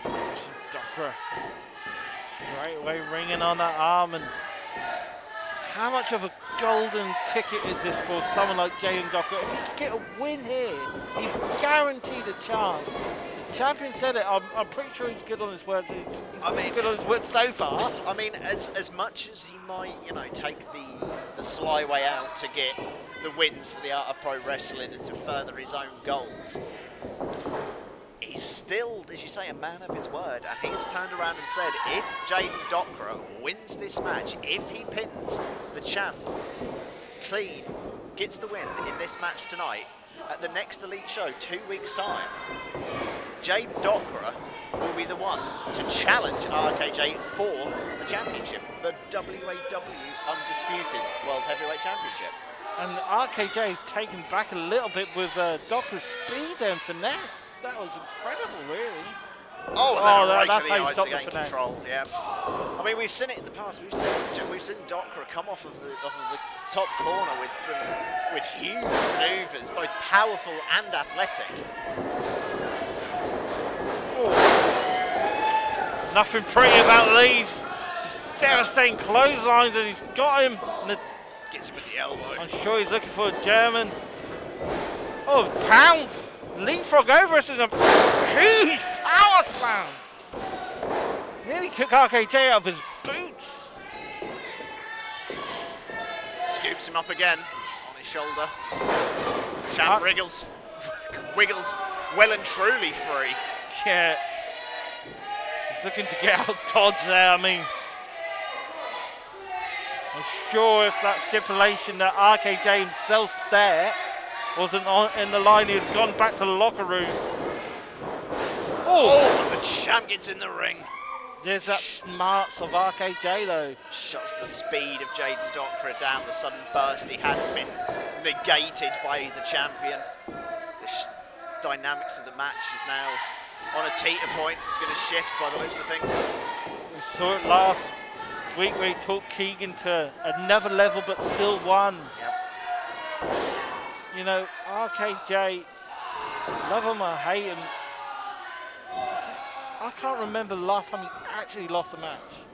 Docwra straight away ringing on that arm and how much of a golden ticket is this for someone like Jaiden Docwra? If he could get a win here, he's guaranteed a chance. The champion said it. I'm pretty sure he's good on his word. He's good on his word so far. I mean, as much as he might, you know, take the sly way out to get the wins for the art of pro wrestling and to further his own goals, he's still, as you say, a man of his word, and he has turned around and said, if Jaiden Docwra wins this match, if he pins the champ clean, gets the win in this match tonight, at the next Elite show, 2 weeks' time, Jaiden Docwra will be the one to challenge RKJ for the championship, the WAW Undisputed World Heavyweight Championship. And RKJ is taken back a little bit with Docwra's speed and finesse. That was incredible, really. Oh, and then that's how you eyes stop to the gain finesse. Control. Yeah. I mean, we've seen it in the past. We've seen Docwra come off of the top corner with huge maneuvers, both powerful and athletic. Nothing pretty about these. Just devastating clotheslines, and he's got him. And gets him with the elbow. I'm sure he's looking for a German. Oh, pounds! Leapfrog over us in a huge power slam. Nearly took RKJ out of his boots. Scoops him up again on his shoulder. Champ wiggles well and truly free. Yeah. He's looking to get out dodge there. I mean, I'm sure if that stipulation that RKJ himself set wasn't in the line, he had gone back to the locker room. Oh, and the champ gets in the ring. There's that smarts of RKJ though. Shuts the speed of Jaiden Docwra down. The sudden burst he had has been negated by the champion. The dynamics of the match is now on a teeter point. It's going to shift by the looks of things. We saw it last week where he took Keegan to another level but still won. Yep. You know, RKJ, love him or hate him, I can't remember the last time he actually lost a match.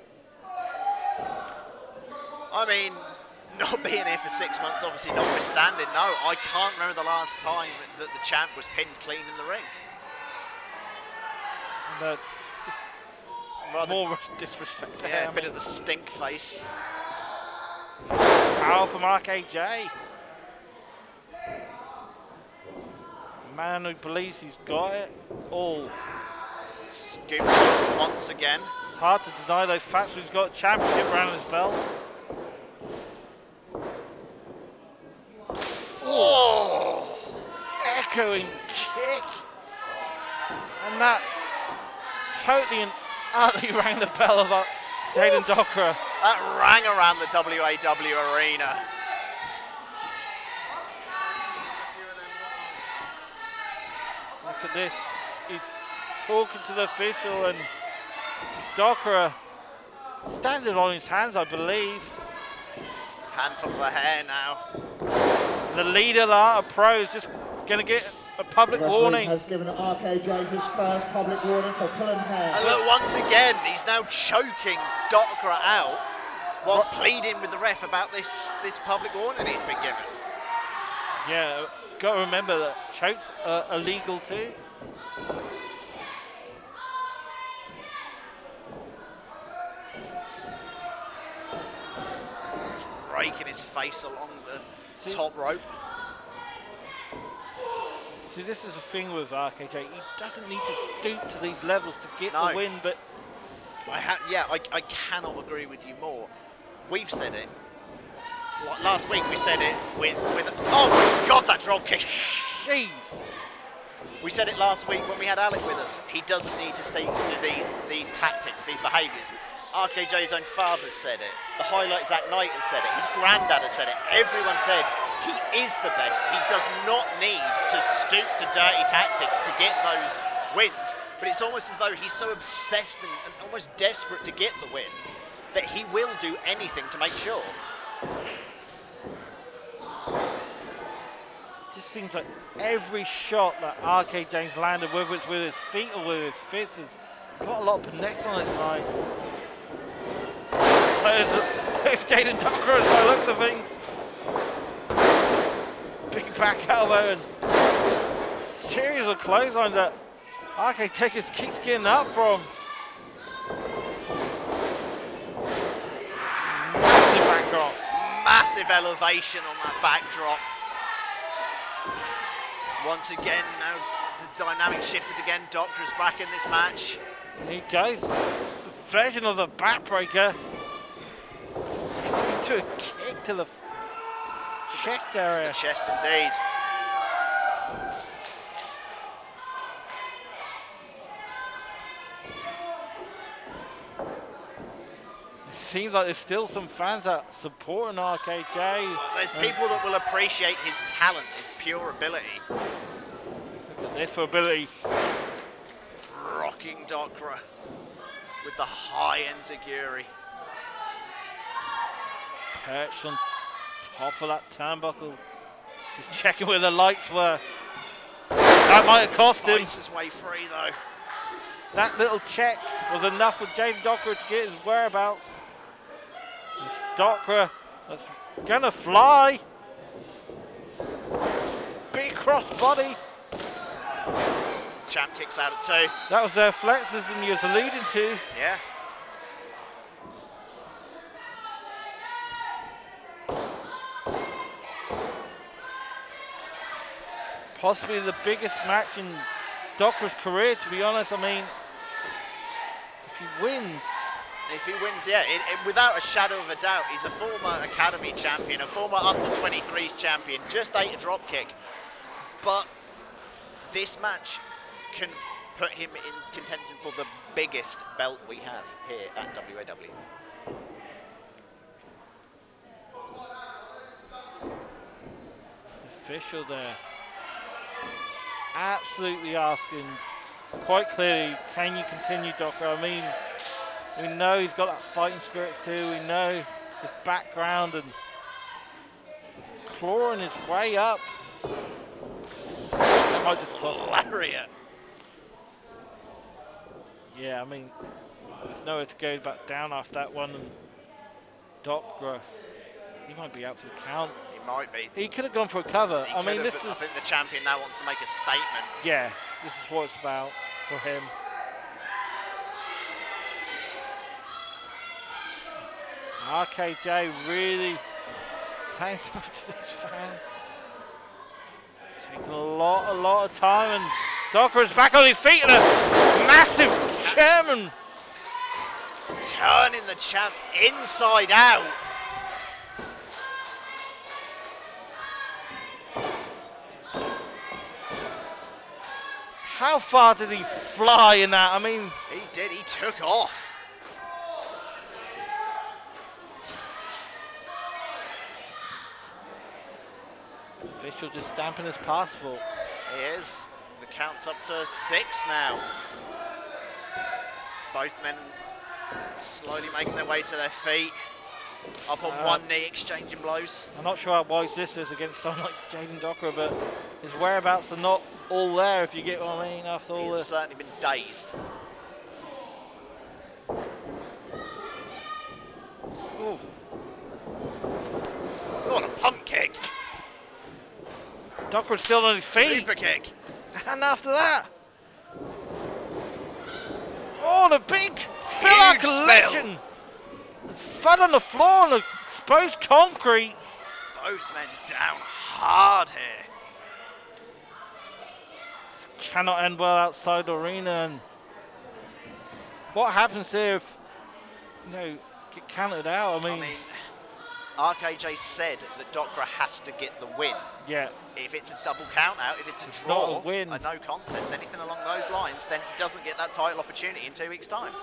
I mean, not being here for 6 months, obviously notwithstanding, no, I can't remember the last time that the champ was pinned clean in the ring. And, just rather more disrespect. Yeah, a bit of the stink face. Power from RKJ. Man who believes he's got it all. Scoops once again. It's hard to deny those facts. He's got a championship around his belt. Oh! Echoing kick. And that totally and utterly rang the bell of Jaiden Docwra. That rang around the WAW arena. Look at this. He's talking to the official, and Docwra standing on his hands, I believe. Handful of the hair now. The leader of the Art of Pro is just going to get a public warning. Has given RKJ his first public warning for pulling hair. And look, once again, he's now choking Docwra out whilst pleading with the ref about this public warning he's been given. Yeah, got to remember that chokes are illegal too. Just raking his face along the top rope. See, this is the thing with RKJ. He doesn't need to stoop to these levels to get the win, but... I cannot agree with you more. We've said it. Last week we said it with oh my God, that drop kick. Jeez. We said it last week when we had Alec with us. He doesn't need to stick to these tactics, these behaviours. RKJ's own father said it. The Highlights Act Knight has said it. His granddad has said it. Everyone said he is the best. He does not need to stoop to dirty tactics to get those wins. But it's almost as though he's so obsessed and almost desperate to get the win that he will do anything to make sure. It just seems like every shot that RKJ's landed, whether it's with his feet or with his fists, has got a lot of finesse on it tonight. So It's Jaiden Docwra by the looks of things. Big back elbow and series of clotheslines that RKJ just keeps getting up from. Massive backdrop. Massive elevation on that backdrop. Once again, now the dynamic shifted again. Docwra's back in this match. Here he goes. Version of the backbreaker. Into a kick to the chest area. To the chest indeed. It seems like there's still some fans that support an RKJ. There's people that will appreciate his talent, his pure ability. Look at this for ability. Rocking Docwra with the high enziguri. Perched on top of that turnbuckle. Just checking where the lights were. That might have cost him. Fights his way free though. That little check was enough for Jaiden Docwra to get his whereabouts. It's Docwra that's gonna fly. Big cross body. Champ kicks out at 2. That was their flexes and you was alluding to. Yeah. Possibly the biggest match in Docwra's career, to be honest. I mean, if he wins. If he wins, yeah, without a shadow of a doubt, he's a former Academy champion, a former under-23s champion, just ate a drop kick. But this match can put him in contention for the biggest belt we have here at WAW. Official there. Absolutely asking quite clearly, can you continue, Docwra? I mean, we know he's got that fighting spirit too. We know his background and he's clawing his way up. Might just cost lariat. Yeah, I mean, there's nowhere to go back down after that one. And Docwra, he might be out for the count. He might be. He could have gone for a cover. I mean, this is. I think the champion now wants to make a statement. Yeah, this is what it's about for him. RKJ really saying something to these fans. Taking a lot of time, and Docwra's back on his feet and a massive German. Turning the champ inside out. How far did he fly in that? I mean, he did. He took off. Official just stamping his passport. He is. The count's up to 6 now. Both men slowly making their way to their feet. Up on one knee, exchanging blows. I'm not sure how wise this is against someone like Jaiden Docwra, but his whereabouts are not all there, if you get what I mean, after all He's certainly been dazed. Ooh. What a pump kick. Docwra's still on his feet. Super kick. And after that. Oh, the big spill out collection. Fud on the floor on the exposed concrete. Both men down hard here. This cannot end well outside the arena. And what happens here if, you know, get counted out? I mean RKJ said that Docwra has to get the win. Yeah. If it's a double count out, if it's a draw, not a win, a no contest, anything along those lines, then he doesn't get that title opportunity in 2 weeks' time.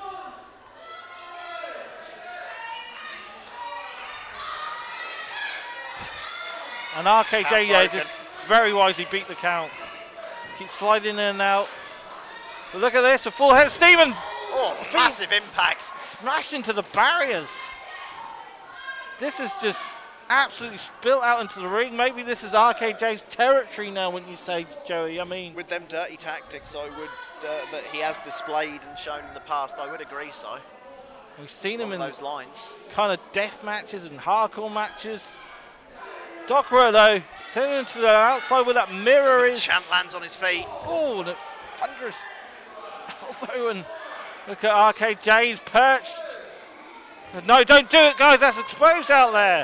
And RKJ, yeah, just very wisely beat the count. Keeps sliding in and out. But look at this, a full head of steam and oh, massive impact. Smashed into the barriers. This is just absolutely spilt out into the ring. Maybe this is RKJ's territory now, wouldn't you say, Joey? I mean, with them dirty tactics, I would that he has displayed and shown in the past, I would agree so. We've seen him in those lines. Kind of death matches and hardcore matches. Docwra though, sending him to the outside with that mirror. The champ lands on his feet. Oh, the thunderous elbow, and look at RKJ's perched. No, don't do it, guys. That's exposed out there.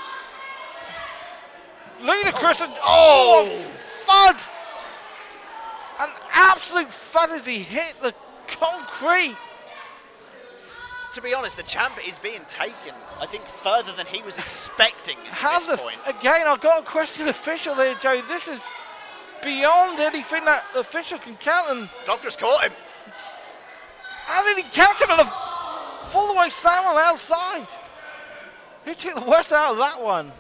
Ludicrous and thud! An absolute thud as he hit the concrete. To be honest, the champ is being taken, I think, further than he was expecting at this point. Again, I've got a question official there, Joe. This is beyond anything that the official can count. And Doctor's caught him. How did he catch him on a full away slam on the outside? Who took the worst out of that one?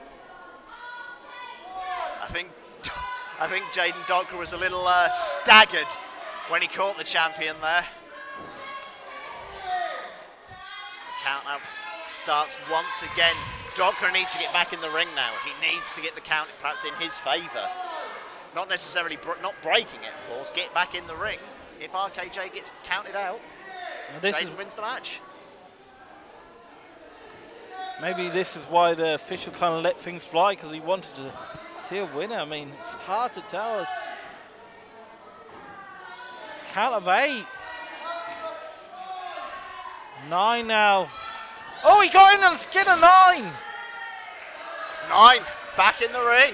I think Jaiden Docwra was a little staggered when he caught the champion there. The count out starts once again. Docwra needs to get back in the ring now. He needs to get the count perhaps in his favour. Not necessarily not breaking it, of course. Get back in the ring. If RKJ gets counted out, Jaiden wins the match. Maybe this is why the official kind of let things fly, because he wanted to see a winner. I mean, it's hard to tell. It's count of 8. 9 now. Oh, he got in on the skin of 9. It's 9 back in the ring.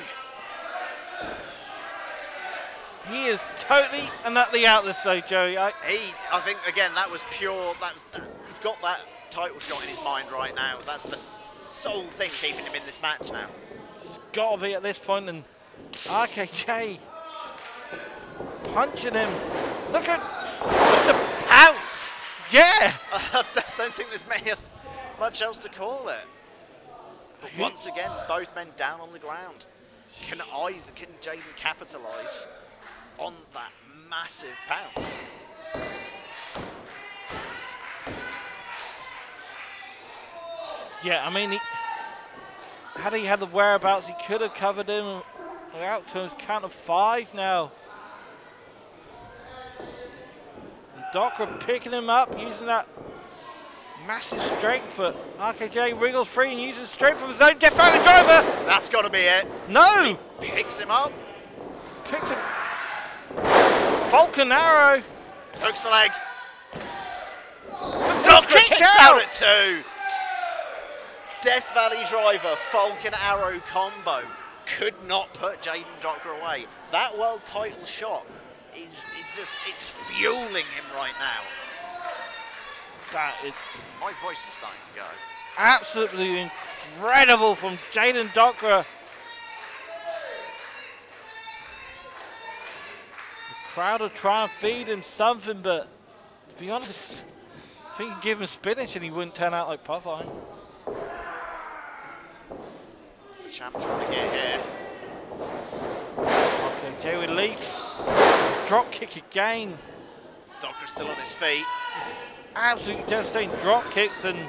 He is totally and utterly out this though, Joey. I think again that was pure. He's got that title shot in his mind right now. That's the sole thing keeping him in this match now. It's got to be at this point, and RKJ punching him. Look at the pounce. Yeah. I don't think there's much else to call it. But once again, both men down on the ground. Can Jaiden capitalise on that massive pounce? Yeah, I mean, had he had the whereabouts, he could have covered him. We're out to his count of 5 now. And Docwra picking him up, using that massive strength, but RKJ wriggles free and uses strength from his own Death Valley driver. That's got to be it. No! He picks him up. Picks him. Falcon Arrow. Hooks the leg. Docwra kicks out at 2. Death Valley driver, Falcon Arrow combo could not put Jaiden Docwra away. That world title shot it's fueling him right now. That is, my voice is starting to go. Absolutely incredible from Jaiden Docwra. The crowd will try and feed him something, but to be honest, I think you give him spinach and he wouldn't turn out like Popeye. What's the champ trying to get here? Okay, Jay with leap. Drop kick again. Docwra's still on his feet. Absolutely devastating drop kicks and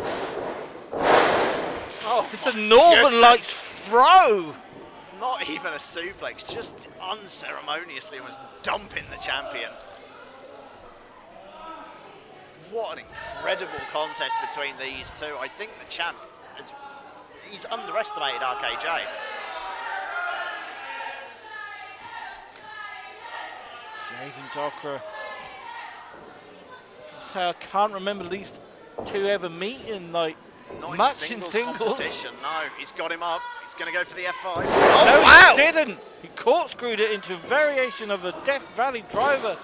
just a Northern Lights throw. Not even a suplex, just unceremoniously was dumping the champion. What an incredible contest between these two. I think the champ, he's underestimated RKJ. Jaiden Docwra. So I can't remember these two ever meeting like not much in singles. Competition. No, he's got him up. He's going to go for the F5. No, wow! He didn't. He corkscrewed it into a variation of a Death Valley driver.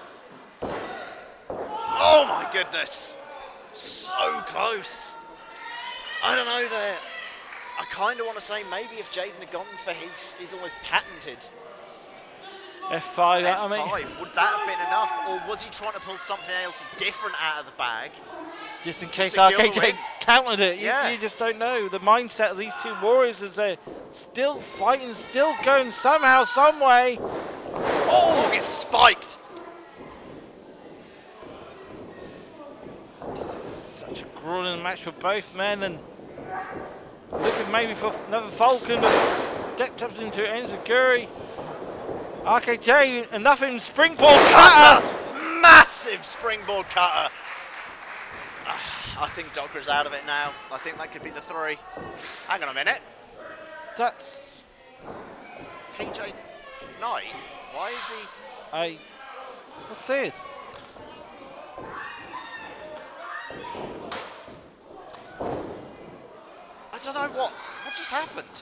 Oh my goodness! So close. I don't know there. I kind of want to say maybe if Jaiden had gone for his almost patented F5, F5, I mean, would that have been enough, or was he trying to pull something else different out of the bag? Just in case RKJ countered it. Yeah. You just don't know. The mindset of these two warriors is they're still fighting, still going somehow, some way. Oh, gets spiked. This is such a grueling match for both men, and looking maybe for another Falcon, but stepped up into Enziguri. RKJ, enough in springboard cutter. Massive springboard cutter. I think Docwra's out of it now. I think that could be the 3. Hang on a minute. That's... PJ Knight? Why is he... What's this? I don't know what just happened.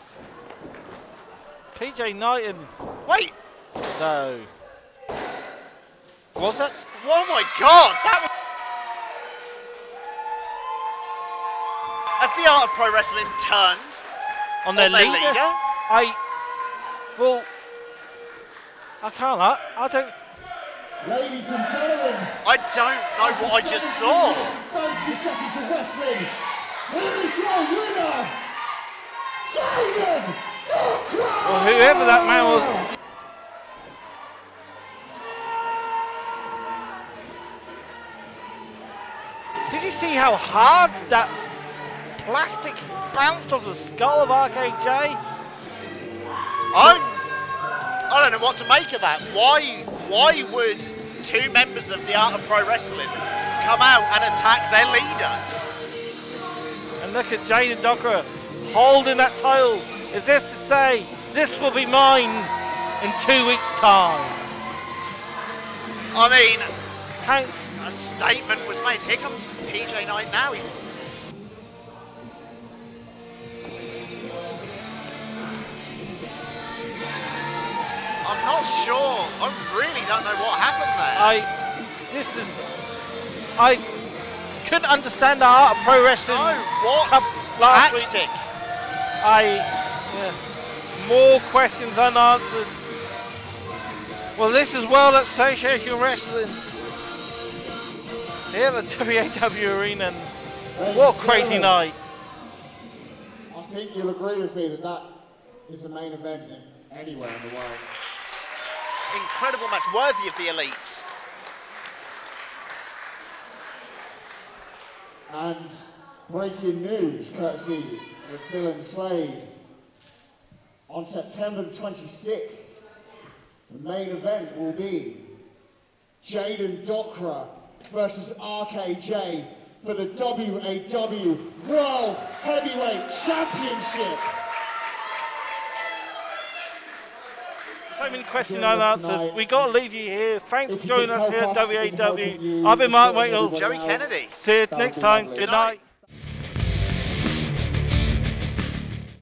PJ Knight and... Wait! No. Was that? Oh my God! That was... Have the Art of Pro Wrestling turned On their leader? Well, I don't... Ladies and gentlemen, I don't know what I just saw. 30 seconds of wrestling. Here is your winner, Jaiden Docwra! Well, whoever that man was... Did you see how hard that plastic bounced off the skull of RKJ? I don't know what to make of that. Why would 2 members of the Art of Pro Wrestling come out and attack their leader? And look at Jaiden Docwra holding that title as if to say, this will be mine in 2 weeks' time. I mean, a statement was made. Here comes PJ Knight now. I'm not sure. I really don't know what happened there. I couldn't understand the Art of Pro Wrestling Cup last week. Tactic. More questions unanswered. Well, this is World Association Wrestling here at the WAW Arena. And what a crazy night. I think you'll agree with me that that is the main event anywhere in the world. Incredible match, worthy of the elites. And breaking news, courtesy of Dylan Slade. On September the 26th, the main event will be Jaiden Docwra versus RKJ for the WAW World Heavyweight Championship. So many questions unanswered. We got to leave you here. Thanks for joining us here at WAW. I've been Mark Waitall. Joey Kennedy. See you next time. Good night.